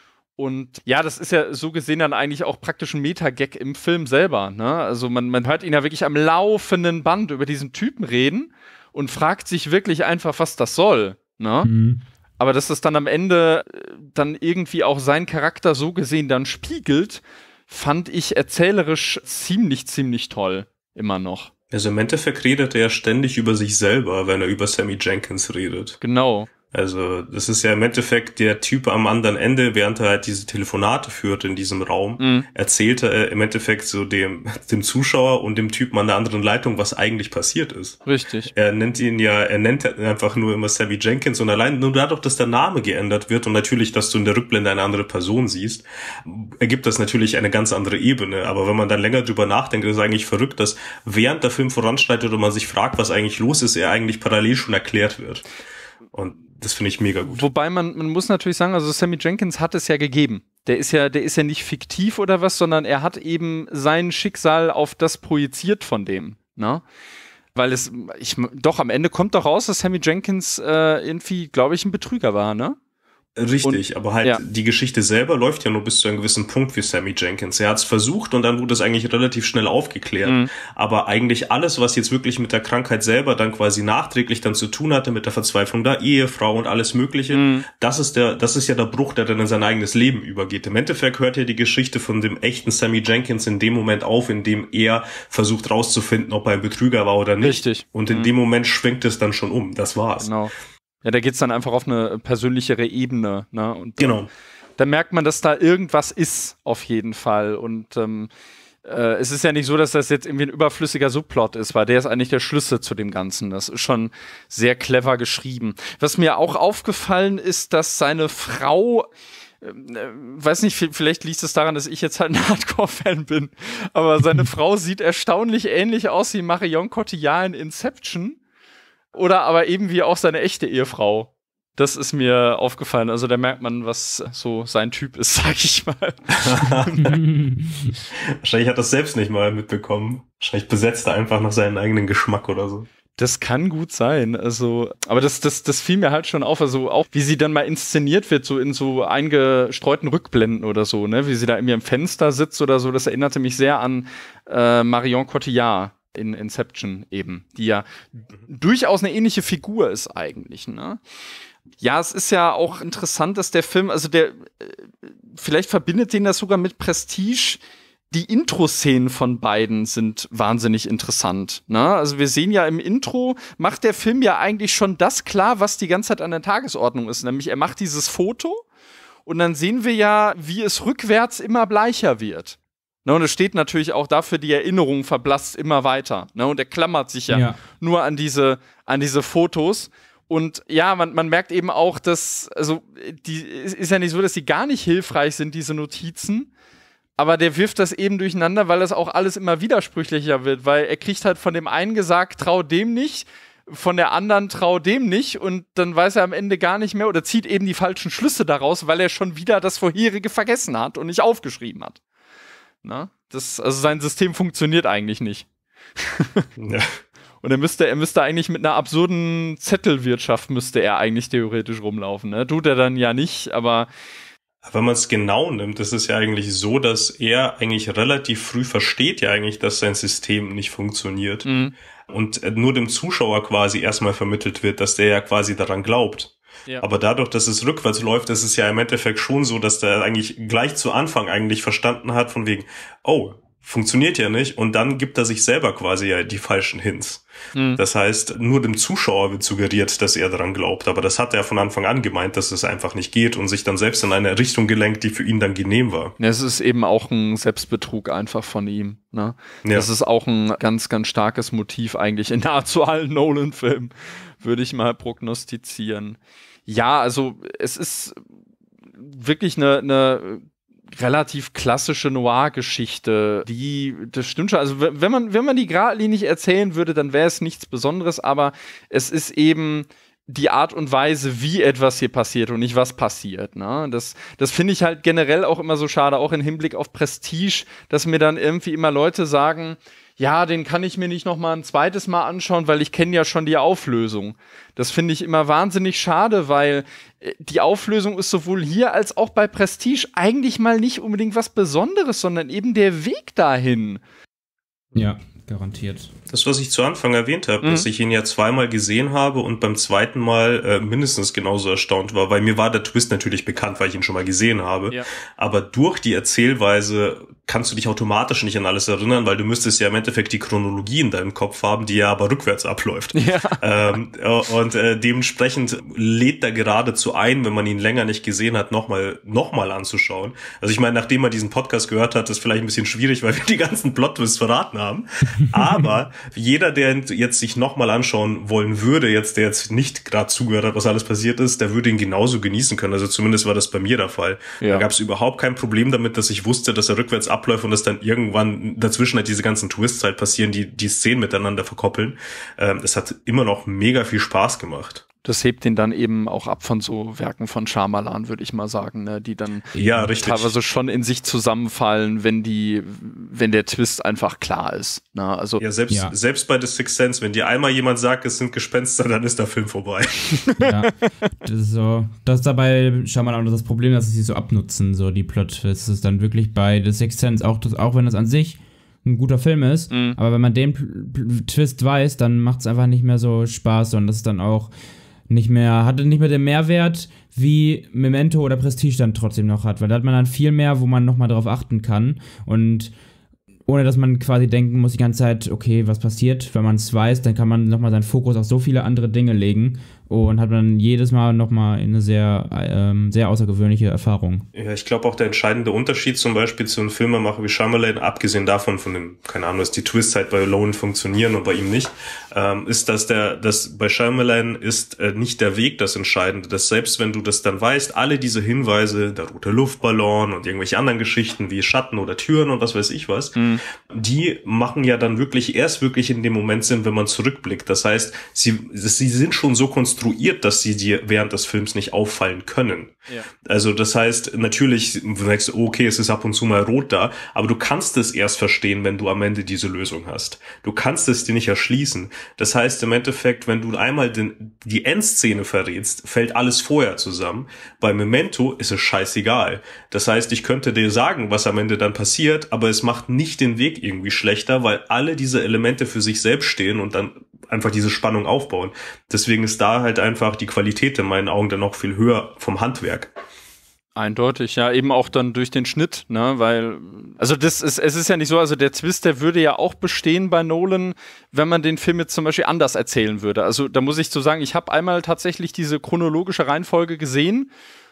Und ja, das ist ja so gesehen dann eigentlich auch praktisch ein Meta-Gag im Film selber. Ne? Also man hört ihn ja wirklich am laufenden Band über diesen Typen reden und fragt sich wirklich einfach, was das soll. Ne? Aber dass das dann am Ende dann irgendwie auch seinen Charakter so gesehen dann spiegelt, fand ich erzählerisch ziemlich toll. Immer noch. Also im Endeffekt redet er ja ständig über sich selber, wenn er über Sammy Jenkins redet. Genau. Also das ist ja im Endeffekt der Typ am anderen Ende, während er halt diese Telefonate führt in diesem Raum, erzählt er im Endeffekt so dem Zuschauer und dem Typen an der anderen Leitung, was eigentlich passiert ist. Richtig. Er nennt einfach nur immer Sammy Jenkins, und allein nur dadurch, dass der Name geändert wird und natürlich, dass du in der Rückblende eine andere Person siehst, ergibt das natürlich eine ganz andere Ebene. Aber wenn man dann länger drüber nachdenkt, ist es eigentlich verrückt, dass während der Film voranschreitet und man sich fragt, was eigentlich los ist, er eigentlich parallel schon erklärt wird. Und das finde ich mega gut. Wobei man muss natürlich sagen, also Sammy Jenkins hat es ja gegeben. Der ist ja nicht fiktiv oder was, sondern er hat eben sein Schicksal auf das projiziert von dem, ne? Weil doch am Ende kommt doch raus, dass Sammy Jenkins irgendwie, glaube ich, ein Betrüger war, ne? Richtig, aber halt die Geschichte selber läuft ja nur bis zu einem gewissen Punkt für Sammy Jenkins. Er hat es versucht und dann wurde es eigentlich relativ schnell aufgeklärt. Aber eigentlich alles, was jetzt wirklich mit der Krankheit selber dann quasi nachträglich dann zu tun hatte, mit der Verzweiflung der Ehefrau und alles Mögliche, das ist ja der Bruch, der dann in sein eigenes Leben übergeht. Im Endeffekt hört ja die Geschichte von dem echten Sammy Jenkins in dem Moment auf, in dem er versucht rauszufinden, ob er ein Betrüger war oder nicht. Richtig. Und in dem Moment schwenkt es dann schon um. Das war's. Genau. Ja, da geht's dann einfach auf eine persönlichere Ebene, ne? Und genau. Da merkt man, dass da irgendwas ist, auf jeden Fall. Und es ist ja nicht so, dass das jetzt irgendwie ein überflüssiger Subplot ist, weil der ist eigentlich der Schlüssel zu dem Ganzen. Das ist schon sehr clever geschrieben. Was mir auch aufgefallen ist, dass seine Frau, weiß nicht, vielleicht liegt es daran, dass ich jetzt halt ein Hardcore-Fan bin, aber seine Frau sieht erstaunlich ähnlich aus wie Marion Cotillard in Inception. Oder aber eben wie auch seine echte Ehefrau. Das ist mir aufgefallen. Also da merkt man, was so sein Typ ist, sag ich mal. Wahrscheinlich hat er das selbst nicht mal mitbekommen. Wahrscheinlich besetzt er einfach nach seinem eigenen Geschmack oder so. Das kann gut sein. Also, aber das fiel mir halt schon auf. Also auch, wie sie dann mal inszeniert wird, so in so eingestreuten Rückblenden oder so, ne? Wie sie da irgendwie im Fenster sitzt oder so. Das erinnerte mich sehr an Marion Cotillard in Inception eben, die ja durchaus eine ähnliche Figur ist eigentlich, ne? Ja, es ist ja auch interessant, dass der Film, also vielleicht verbindet den das sogar mit Prestige. Die Intro-Szenen von beiden sind wahnsinnig interessant, ne? Also wir sehen ja im Intro, macht der Film ja eigentlich schon das klar, was die ganze Zeit an der Tagesordnung ist, nämlich er macht dieses Foto und dann sehen wir ja, wie es rückwärts immer bleicher wird. Ne, und es steht natürlich auch dafür, die Erinnerung verblasst immer weiter. Ne, und er klammert sich ja nur an diese Fotos. Und ja, man merkt eben auch, dass, also, ist ja nicht so, dass die gar nicht hilfreich sind, diese Notizen. Aber der wirft das eben durcheinander, weil das auch alles immer widersprüchlicher wird. Weil er kriegt halt von dem einen gesagt, trau dem nicht, von der anderen trau dem nicht. Und dann weiß er am Ende gar nicht mehr oder zieht eben die falschen Schlüsse daraus, weil er schon wieder das Vorherige vergessen hat und nicht aufgeschrieben hat. Na? Also sein System funktioniert eigentlich nicht. Ja. Und er müsste eigentlich mit einer absurden Zettelwirtschaft müsste er eigentlich theoretisch rumlaufen. Ne? Tut er dann ja nicht, aber wenn man es genau nimmt, ist es ja eigentlich so, dass er eigentlich relativ früh versteht ja eigentlich, dass sein System nicht funktioniert. Und nur dem Zuschauer quasi erstmal vermittelt wird, dass der ja quasi daran glaubt. Ja. Aber dadurch, dass es rückwärts läuft, ist es ja im Endeffekt schon so, dass der eigentlich gleich zu Anfang eigentlich verstanden hat von wegen, oh, funktioniert ja nicht. Und dann gibt er sich selber quasi ja die falschen Hints. Das heißt, nur dem Zuschauer wird suggeriert, dass er daran glaubt. Aber das hat er von Anfang an gemeint, dass es einfach nicht geht und sich dann selbst in eine Richtung gelenkt, die für ihn dann genehm war. Ja, es ist eben auch ein Selbstbetrug einfach von ihm. Ne? Ja. Das ist auch ein ganz, ganz starkes Motiv eigentlich in nahezu allen Nolan-Filmen, würde ich mal prognostizieren. Ja, also es ist wirklich eine relativ klassische Noir-Geschichte, das stimmt schon, also wenn man die geradlinig erzählen würde, dann wäre es nichts Besonderes, aber es ist eben die Art und Weise, wie etwas hier passiert und nicht was passiert, ne? Das finde ich halt generell auch immer so schade, auch im Hinblick auf Prestige, dass mir dann irgendwie immer Leute sagen, ja, den kann ich mir nicht noch mal ein zweites Mal anschauen, weil ich kenne ja schon die Auflösung. Das finde ich immer wahnsinnig schade, weil die Auflösung ist sowohl hier als auch bei Prestige eigentlich mal nicht unbedingt was Besonderes, sondern eben der Weg dahin. Ja, garantiert. Das, was ich zu Anfang erwähnt habe, dass ich ihn ja zweimal gesehen habe und beim zweiten Mal mindestens genauso erstaunt war, weil mir war der Twist natürlich bekannt, weil ich ihn schon mal gesehen habe. Ja. Aber durch die Erzählweise kannst du dich automatisch nicht an alles erinnern, weil du müsstest ja im Endeffekt die Chronologie in deinem Kopf haben, die ja aber rückwärts abläuft. Ja. Und dementsprechend lädt er geradezu ein, wenn man ihn länger nicht gesehen hat, nochmal anzuschauen. Also ich meine, nachdem man diesen Podcast gehört hat, ist vielleicht ein bisschen schwierig, weil wir die ganzen Plot-Twists verraten haben. Aber jeder, der jetzt sich nochmal anschauen wollen würde, der jetzt nicht gerade zugehört hat, was alles passiert ist, der würde ihn genauso genießen können. Also zumindest war das bei mir der Fall. Ja. Da gab es überhaupt kein Problem damit, dass ich wusste, dass er rückwärts abläuft und dass dann irgendwann dazwischen halt diese ganzen Twists halt passieren, die Szenen miteinander verkoppeln. Es hat immer noch mega viel Spaß gemacht. Das hebt ihn dann eben auch ab von so Werken von Shyamalan, würde ich mal sagen, ne? Die dann teilweise schon in sich zusammenfallen, wenn der Twist einfach klar ist. Ne? Also ja, selbst bei The Sixth Sense, wenn dir einmal jemand sagt, es sind Gespenster, dann ist der Film vorbei. Ja, das ist dabei Shyamalan das Problem, dass sie so abnutzen, so die Plot-Twists. Das ist dann wirklich bei The Sixth Sense auch wenn das an sich ein guter Film ist, aber wenn man den Twist weiß, dann macht es einfach nicht mehr so Spaß und das ist dann auch hatte nicht mehr den Mehrwert, wie Memento oder Prestige dann trotzdem noch hat, weil da hat man dann viel mehr, wo man nochmal drauf achten kann und ohne dass man quasi denken muss die ganze Zeit, okay, was passiert, wenn man es weiß, dann kann man nochmal seinen Fokus auf so viele andere Dinge legen und hat man jedes Mal nochmal eine sehr, sehr außergewöhnliche Erfahrung. Ja, ich glaube auch der entscheidende Unterschied zum Beispiel zu einem Filmemacher wie Shyamalan, abgesehen davon von dem, keine Ahnung, dass die Twists halt bei Nolan funktionieren und bei ihm nicht, ist, dass bei Shyamalan ist nicht der Weg das Entscheidende, dass selbst wenn du das dann weißt, alle diese Hinweise, der rote Luftballon und irgendwelche anderen Geschichten wie Schatten oder Türen und was weiß ich was, die machen ja dann erst wirklich in dem Moment Sinn, wenn man zurückblickt. Das heißt, sie sind schon so konstruiert, dass sie dir während des Films nicht auffallen können. Ja. Also das heißt, natürlich merkst du, okay, es ist ab und zu mal rot da, aber du kannst es erst verstehen, wenn du am Ende diese Lösung hast. Du kannst es dir nicht erschließen. Das heißt im Endeffekt, wenn du einmal die Endszene verrätst, fällt alles vorher zusammen. Bei Memento ist es scheißegal. Das heißt, ich könnte dir sagen, was am Ende dann passiert, aber es macht nicht den Weg irgendwie schlechter, weil alle diese Elemente für sich selbst stehen und dann einfach diese Spannung aufbauen. Deswegen ist da halt einfach die Qualität in meinen Augen dann noch viel höher vom Handwerk. Eindeutig, ja, eben auch dann durch den Schnitt, ne, weil, also es ist ja nicht so, also der Twist, der würde ja auch bestehen bei Nolan, wenn man den Film jetzt zum Beispiel anders erzählen würde. Also da muss ich so sagen, ich habe einmal tatsächlich diese chronologische Reihenfolge gesehen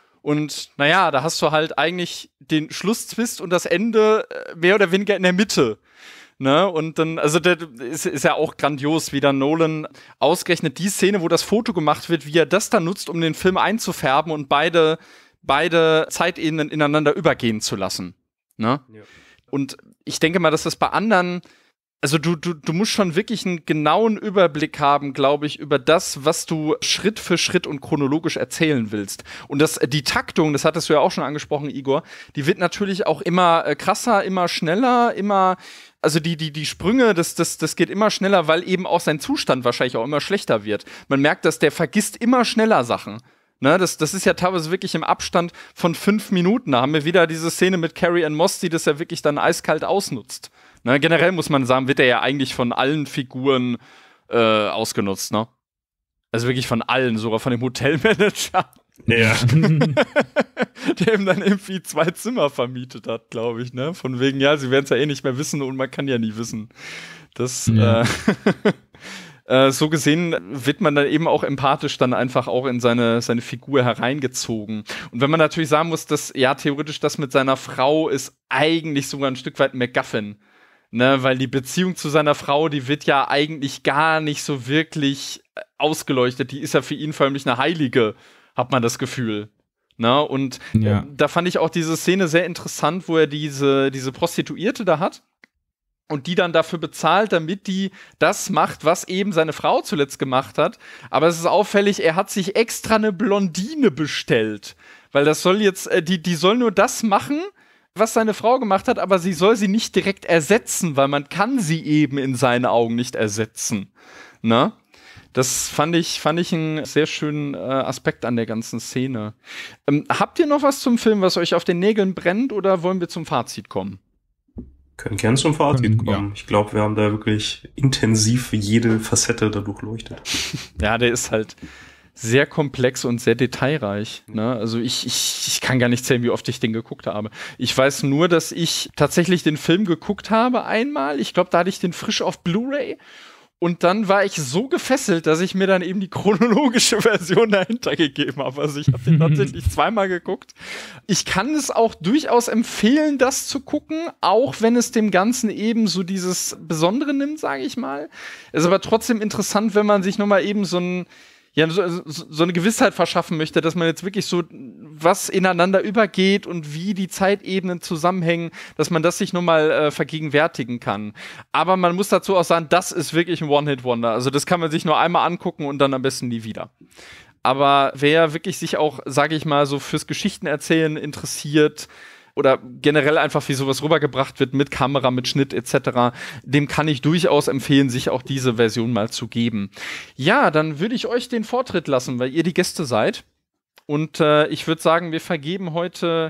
und naja, da hast du halt eigentlich den Schlusstwist und das Ende mehr oder weniger in der Mitte. Ne, und dann, also der ist ja auch grandios, wie dann Nolan ausgerechnet die Szene, wo das Foto gemacht wird, wie er das dann nutzt, um den Film einzufärben und beide Zeitebenen ineinander übergehen zu lassen. Ne? Ja. Und ich denke mal, dass das bei anderen, also du musst schon wirklich einen genauen Überblick haben, glaube ich, über das, was du Schritt für Schritt und chronologisch erzählen willst. Und die Taktung, das hattest du ja auch schon angesprochen, Igor, die wird natürlich auch immer krasser, immer schneller, also die Sprünge, das geht immer schneller, weil eben auch sein Zustand wahrscheinlich auch immer schlechter wird. Man merkt, dass der vergisst immer schneller Sachen. Ne, das ist ja teilweise wirklich im Abstand von 5 Minuten. Da haben wir wieder diese Szene mit Carrie-Anne Moss, die das ja wirklich dann eiskalt ausnutzt. Ne, generell muss man sagen, wird er ja eigentlich von allen Figuren ausgenutzt. Ne? Also wirklich von allen, sogar von dem Hotelmanager. Ja. Der ihm dann irgendwie 2 Zimmer vermietet hat, glaube ich, ne? Von wegen, ja, sie werden es ja eh nicht mehr wissen und man kann ja nie wissen. Das, so gesehen wird man dann eben auch empathisch dann einfach auch in seine Figur hereingezogen. Und wenn man natürlich sagen muss, dass, ja, theoretisch das mit seiner Frau ist eigentlich sogar ein Stück weit MacGuffin. Ne, weil die Beziehung zu seiner Frau, die wird ja eigentlich gar nicht so wirklich ausgeleuchtet. Die ist ja für ihn förmlich eine Heilige, hat man das Gefühl. Na, und da fand ich auch diese Szene sehr interessant, wo er diese Prostituierte da hat und die dann dafür bezahlt, damit die das macht, was eben seine Frau zuletzt gemacht hat. Aber es ist auffällig, er hat sich extra eine Blondine bestellt, weil das soll jetzt, die soll nur das machen, was seine Frau gemacht hat, aber sie soll sie nicht direkt ersetzen, weil man kann sie eben in seinen Augen nicht ersetzen. Na? Das fand ich einen sehr schönen Aspekt an der ganzen Szene. Habt ihr noch was zum Film, was euch auf den Nägeln brennt, oder wollen wir zum Fazit kommen? Können gern zum Fazit kommen. Ja. Ich glaube, wir haben da wirklich intensiv jede Facette da durchleuchtet. Ja, der ist halt sehr komplex und sehr detailreich. Ne? Also ich kann gar nicht zählen, wie oft ich den geguckt habe. Ich weiß nur, dass ich tatsächlich den Film geguckt habe einmal. Ich glaube, da hatte ich den frisch auf Blu-ray. Und dann war ich so gefesselt, dass ich mir dann eben die chronologische Version dahinter gegeben habe. Also ich habe den tatsächlich 2-mal geguckt. Ich kann es auch durchaus empfehlen, das zu gucken, auch wenn es dem Ganzen eben so dieses Besondere nimmt, sage ich mal. Es ist aber trotzdem interessant, wenn man sich nochmal eben so ein so eine Gewissheit verschaffen möchte, dass man jetzt wirklich so was ineinander übergeht und wie die Zeitebenen zusammenhängen, dass man das sich nochmal vergegenwärtigen kann. Aber man muss dazu auch sagen, das ist wirklich ein One-Hit-Wonder. Also das kann man sich nur einmal angucken und dann am besten nie wieder. Aber wer wirklich sich auch, sage ich mal, so fürs Geschichtenerzählen interessiert oder generell einfach, wie sowas rübergebracht wird mit Kamera, mit Schnitt etc., dem kann ich durchaus empfehlen, sich auch diese Version mal zu geben. Ja, dann würde ich euch den Vortritt lassen, weil ihr die Gäste seid. Und ich würde sagen, wir vergeben heute,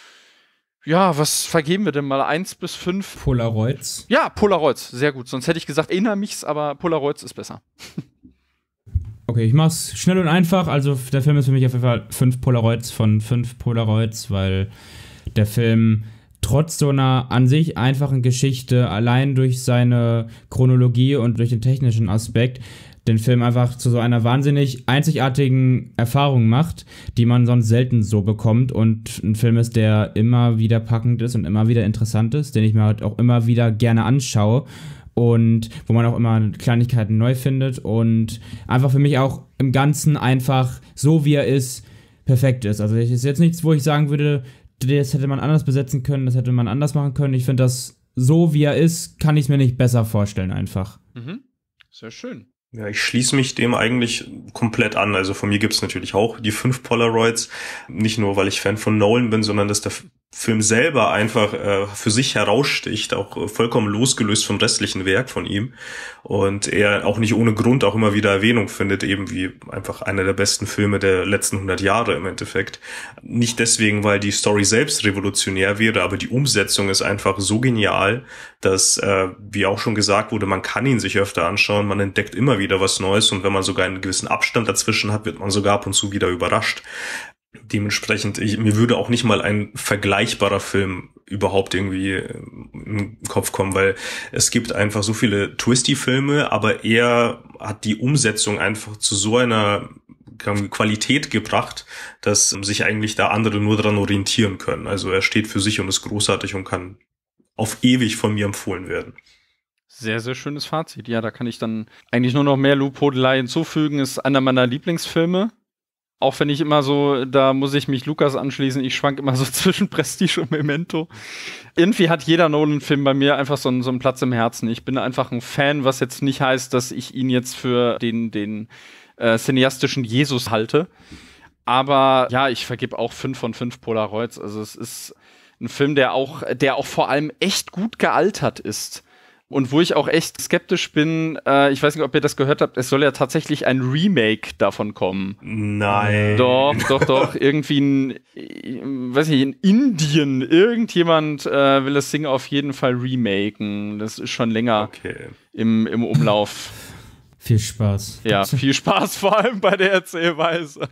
ja, was vergeben wir denn mal? 1 bis 5? Polaroids. Ja, Polaroids, sehr gut. Sonst hätte ich gesagt, erinnere mich's, aber Polaroids ist besser. Okay, ich mach's schnell und einfach. Also der Film ist für mich auf jeden Fall 5 Polaroids von 5 Polaroids, weil der Film trotz so einer an sich einfachen Geschichte allein durch seine Chronologie und durch den technischen Aspekt den Film einfach zu so einer wahnsinnig einzigartigen Erfahrung macht, die man sonst selten so bekommt, und ein Film ist, der immer wieder packend ist und immer wieder interessant ist, den ich mir halt auch immer wieder gerne anschaue und wo man auch immer Kleinigkeiten neu findet und einfach für mich auch im Ganzen einfach so, wie er ist, perfekt ist. Also es ist jetzt nichts, wo ich sagen würde, das hätte man anders besetzen können, das hätte man anders machen können. Ich finde, das so, wie er ist, kann ich es mir nicht besser vorstellen einfach. Mhm. Sehr schön. Ja, ich schließe mich dem eigentlich komplett an. Also von mir gibt's natürlich auch die 5 Polaroids. Nicht nur, weil ich Fan von Nolan bin, sondern dass der Film selber einfach für sich heraussticht, auch vollkommen losgelöst vom restlichen Werk von ihm. Und er auch nicht ohne Grund auch immer wieder Erwähnung findet, eben wie einfach einer der besten Filme der letzten 100 Jahre im Endeffekt. Nicht deswegen, weil die Story selbst revolutionär wäre, aber die Umsetzung ist einfach so genial, dass, wie auch schon gesagt wurde, man kann ihn sich öfter anschauen, man entdeckt immer wieder was Neues, und wenn man sogar einen gewissen Abstand dazwischen hat, wird man sogar ab und zu wieder überrascht. Dementsprechend, mir würde auch nicht mal ein vergleichbarer Film überhaupt irgendwie im Kopf kommen, weil es gibt einfach so viele Twisty-Filme, aber er hat die Umsetzung einfach zu so einer Qualität gebracht, dass sich eigentlich da andere nur daran orientieren können. Also er steht für sich und ist großartig und kann auf ewig von mir empfohlen werden. Sehr, sehr schönes Fazit. Ja, da kann ich dann eigentlich nur noch mehr Lobhudelei hinzufügen. Ist einer meiner Lieblingsfilme. Auch wenn ich immer so, da muss ich mich Lukas anschließen, ich schwank immer so zwischen Prestige und Memento. Irgendwie hat jeder Nolan-Film bei mir einfach so einen Platz im Herzen. Ich bin einfach ein Fan, was jetzt nicht heißt, dass ich ihn jetzt für den cineastischen Jesus halte. Aber ja, ich vergebe auch 5 von 5 Polaroids. Also es ist ein Film, der auch vor allem echt gut gealtert ist. Und wo ich auch echt skeptisch bin, ich weiß nicht, ob ihr das gehört habt, es soll ja tatsächlich ein Remake davon kommen. Nein. Doch. Irgendwie in Indien, irgendjemand will das Ding auf jeden Fall remaken. Das ist schon länger im Umlauf. Viel Spaß. Ja, viel Spaß, vor allem bei der Erzählweise.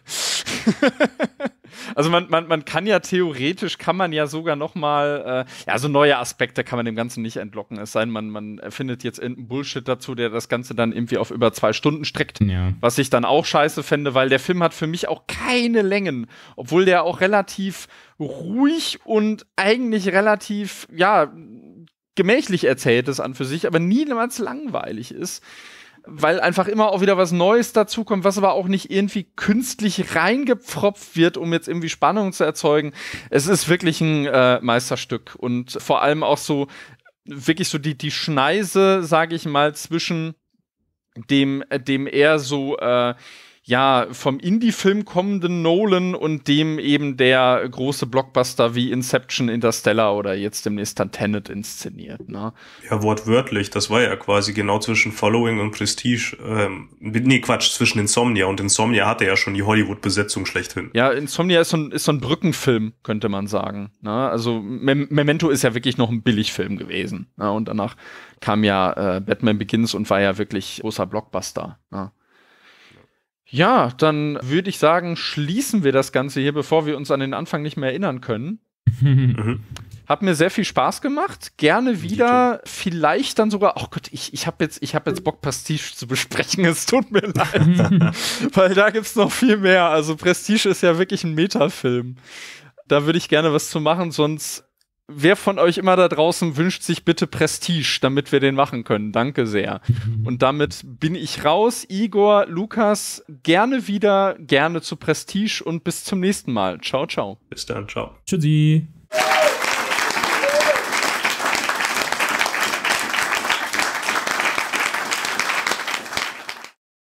Also man kann ja theoretisch, sogar noch mal, so neue Aspekte kann man dem Ganzen nicht entlocken. Es sei denn, man erfindet jetzt irgendeinen Bullshit dazu, der das Ganze dann irgendwie auf über 2 Stunden streckt. Ja. Was ich dann auch scheiße fände, weil der Film hat für mich auch keine Längen. Obwohl der auch relativ ruhig und eigentlich relativ, gemächlich erzählt ist an für sich, aber niemals langweilig ist. Weil einfach immer auch wieder was Neues dazukommt, was aber auch nicht irgendwie künstlich reingepfropft wird, um jetzt irgendwie Spannung zu erzeugen. Es ist wirklich ein Meisterstück und vor allem auch so wirklich so die Schneise, sage ich mal, zwischen dem eher so vom Indie-Film kommenden Nolan und dem eben der große Blockbuster wie Inception, Interstellar oder jetzt demnächst dann Tenet inszeniert. Ne? Ja, wortwörtlich. Das war ja quasi genau zwischen Following und Prestige. Zwischen Insomnia. Und Insomnia hatte ja schon die Hollywood-Besetzung schlechthin. Ja, Insomnia ist so ein Brückenfilm, könnte man sagen. Ne? Also Memento ist ja wirklich noch ein Billigfilm gewesen. Ne? Und danach kam ja Batman Begins und war ja wirklich großer Blockbuster. Ne? Ja, dann würde ich sagen, schließen wir das Ganze hier, bevor wir uns an den Anfang nicht mehr erinnern können. Hat mir sehr viel Spaß gemacht. Gerne wieder. Vielleicht dann sogar, oh Gott, ich hab jetzt Bock, Prestige zu besprechen. Es tut mir leid. Weil da gibt's noch viel mehr. Also Prestige ist ja wirklich ein Metafilm. Da würde ich gerne was zu machen, sonst wer von euch immer da draußen wünscht sich bitte Prestige, damit wir den machen können? Danke sehr. Und damit bin ich raus. Igor, Lukas, gerne wieder, gerne zu Prestige und bis zum nächsten Mal. Ciao, ciao. Bis dann, ciao. Tschüssi.